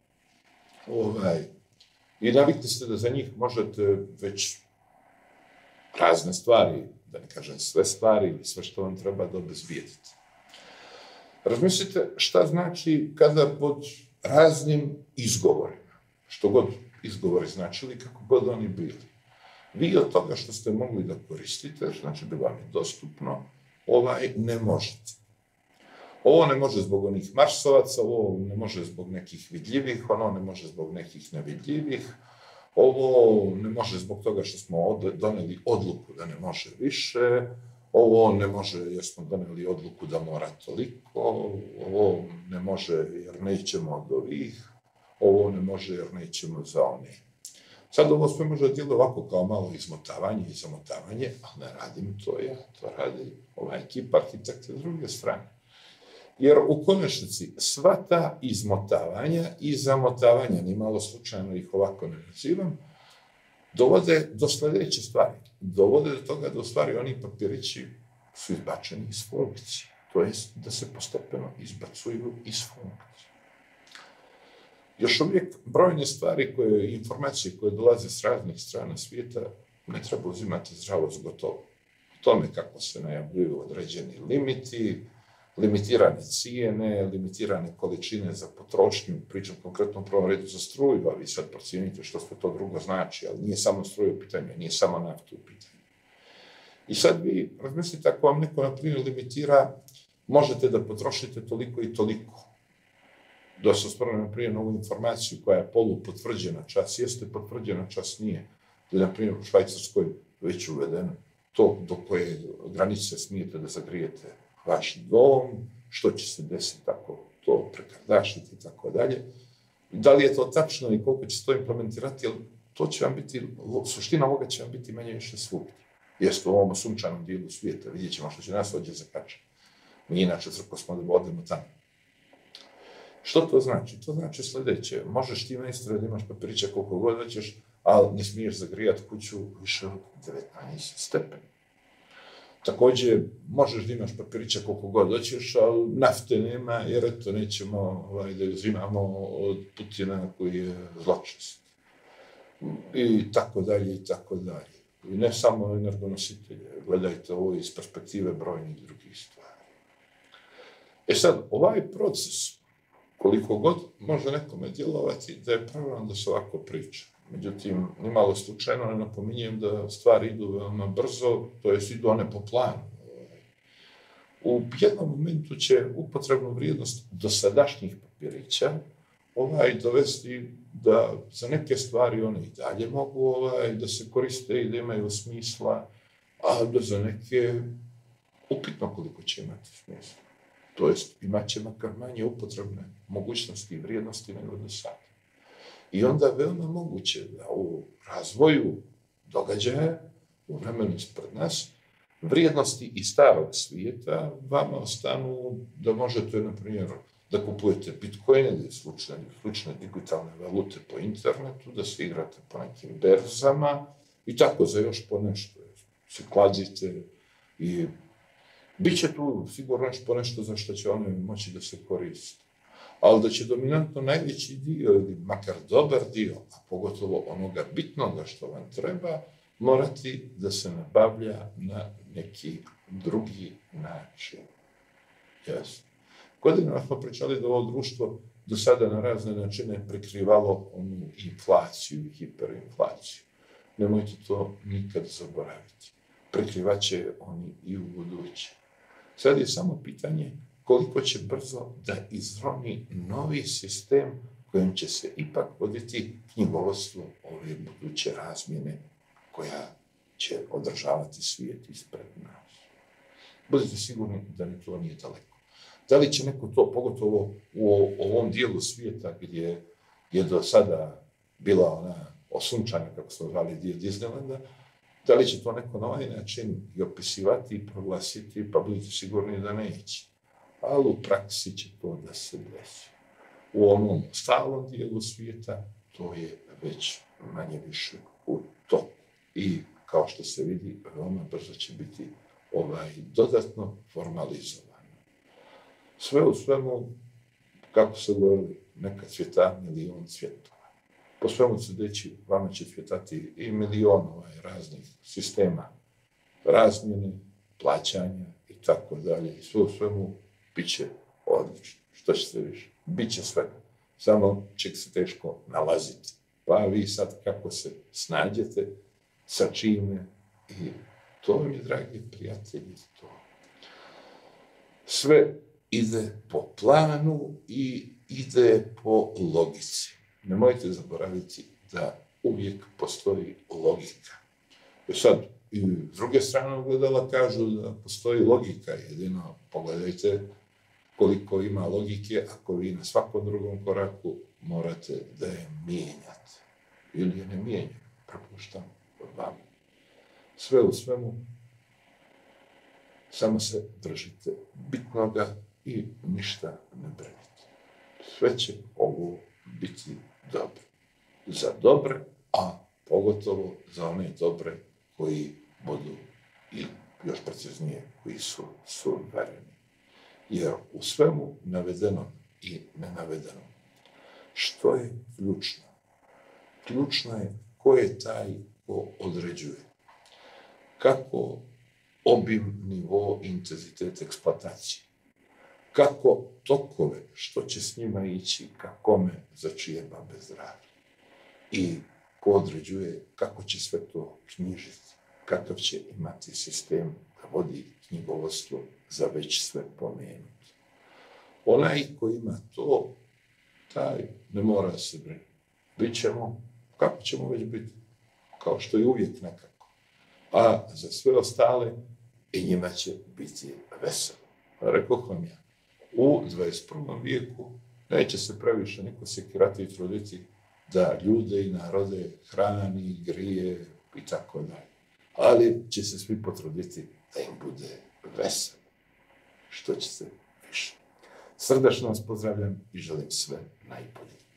I navikli ste da za njih možete već razne stvari, da ne kažem sve stvari, ili sve što vam treba da obezbijedite. Razmislite šta znači kada pod raznim izgovorima, što god izgovori značili, kako god oni bili, vi od toga što ste mogli da koristite, znači da vam je dostupno, ne možete. Ovo ne može zbog onih marsovaca, ovo ne može zbog nekih vidljivih, ono ne može zbog nekih nevidljivih, ovo ne može zbog toga što smo doneli odluku da ne može više, ovo ne može jer smo doneli odluku da mora toliko, ovo ne može jer nećemo od ovih, ovo ne može jer nećemo za one. Sad ovo sve može djeluje ovako kao malo izmotavanje i zamotavanje, ali ne radim to ja, to radi ova ekipa arhitekta s druge strane. Jer u konačnici sva ta izmotavanja i zamotavanja, ni malo slučajno ih ovako ne nazivam, dovode do sljedeće stvari. Dovode do toga da u stvari oni papirići su izbačeni iz funkcije. To jest da se postepeno izbacuju iz funkcije. Još uvijek brojne stvari, informacije koje dolaze s raznih strana svijeta, ne treba uzimati zdravo s gotovo. O tome kako se najavljuju određeni limiti, limitirane cijene, limitirane količine za potrošnju, pričam konkretno u prvom redu za struju, a vi sad procijenite što sve to drugo znači, ali nije samo struja u pitanju, nije samo nafta u pitanju. I sad vi razmislite, ako vam neko, na primjer, limitira, možete da potrošite toliko i toliko. Da se osvrne, na primjer, na ovu informaciju koja je polupotvrđena, čas jeste potvrđena, čas nije. Da je, na primjer, u Švajcarskoj već uvedeno to do koje granice smijete da zagrijete vaš dom, što će se desiti ako to prekardašite i tako dalje. Da li je to tačno i koliko će se to implementirati, jer to će vam biti, suština ovoga će vam biti manje više svugdje. Jeste u ovom sunčanom dijelu svijeta, vidjet ćemo što će nas ovdje zakačati. Mi inače crko smo da odemo tamo. Što to znači? To znači sljedeće. Možeš ti, ministre, da imaš papirića koliko god hoćeš, ali ne smiješ zagrijati kuću više od 19 stepeni. Također, možeš da imaš papirića koliko god hoćeš, ali nafte nema, jer eto, nećemo da uzimamo od Putina koji je zločest. I tako dalje, i tako dalje. I ne samo energonositelje, gledajte ovo iz perspektive brojnih drugih stvari. Sad, ovaj proces, koliko god može nekome djelovati, da je pravilno da se ovako priča. Međutim, nimalo slučajno ne napominjem da stvari idu veoma brzo, to jest idu one po planu. U jednom momentu će upotrebnu vrijednost dosadašnjih papirića dovesti da za neke stvari one i dalje mogu da se koriste i da imaju smisla, a da za neke upitno koliko će imati smisla. to jest imat će makar manje upotrebne mogućnosti i vrijednosti nego do sada. I onda je veoma moguće da u razvoju događaja, u vremenu ispred nas, vrijednosti iz starog svijeta vama ostanu da možete, na primjer, da kupujete bitcoine ili slične digitalne valute po internetu, da se igrate po nekim berzama i tako za još po nešto. Se kladite i bit će tu sigurno još po nešto za što će one moći da se koriste. Ali da će dominantno najveći dio, ili makar dobar dio, a pogotovo onoga bitnoga što vam treba, morati da se nabavlja na neki drugi način. Jasno. Godinama smo pričali da ovo društvo do sada na razne načine prikrivalo onu inflaciju i hiperinflaciju. Nemojte to nikad zaboraviti. Prikrivat će oni i u buduće. Sad je samo pitanje koliko će brzo da izroni novi sistem kojim će se ipak voditi knjigovodstvo ove buduće razmjene koja će održavati svijet ispred nas. Budite sigurni da ni to nije daleko. Da li će neko to, pogotovo u ovom dijelu svijeta gdje je do sada bila ona osunčana, kako smo zvali, dio Disneylanda, da li će to neko na ovaj način i opisivati i proglasiti, pa budite sigurni da neće. Ali u praksi će to da se desi. U onom stalnom dijelu svijeta to je već manje više u toku. I kao što se vidi, veoma brzo će biti dodatno formalizovano. Sve u svemu, kako se govori, neka cvjeta milion cvjetova. Po svemu sudeći, vama će cvjetati i milion raznih sistema razmjene, plaćanja i tako dalje. I sve u svemu bit će odlično. Što ćete više? Biće svega. Samo će se teško nalaziti. Pa vi sad kako se snađete, sa čime, i to vam je, dragi prijatelji, to. Sve ide po planu i ide po logici. Nemojte zaboraviti da uvijek postoji logika. Sad, i s druge strane ogledala kažu da postoji logika, jedino pogledajte koliko ima logike ako vi na svakom drugom koraku morate da je mijenjate. Ili je ne mijenjate, prepuštam vama. Sve u svemu, samo se držite bitnoga i ništa ne brinite. Sve će ovo biti dobro. Za dobre, a pogotovo za one dobre koji budu, i još preciznije, koji su suvereni. Jer u svemu navedenom i nenavedenom, što je ključno? Ključno je ko je taj ko određuje. Kako obim, nivo, intenzitet eksploatacije. Kako tokove, što će s njima ići, ka kome, za čije babe zdravlje. I ko određuje kako će sve to knjižiti, kakav će imati sistem da vodi knjigovodstvo za već sve pomenuti. Onaj ko ima to, taj ne mora se brinuti. Bićemo, kako ćemo već biti, kao što je uvijek nekako. A za sve ostale, i njima će biti veselo. Rekoh vam ja, u 21. vijeku neće se previše niko sekirati i truditi da ljude i narode hrani, grije i tako dalje. Ali će se svi potruditi da im bude veselo. Što će se više. Srdačno vas pozdravljam i želim sve najbolje.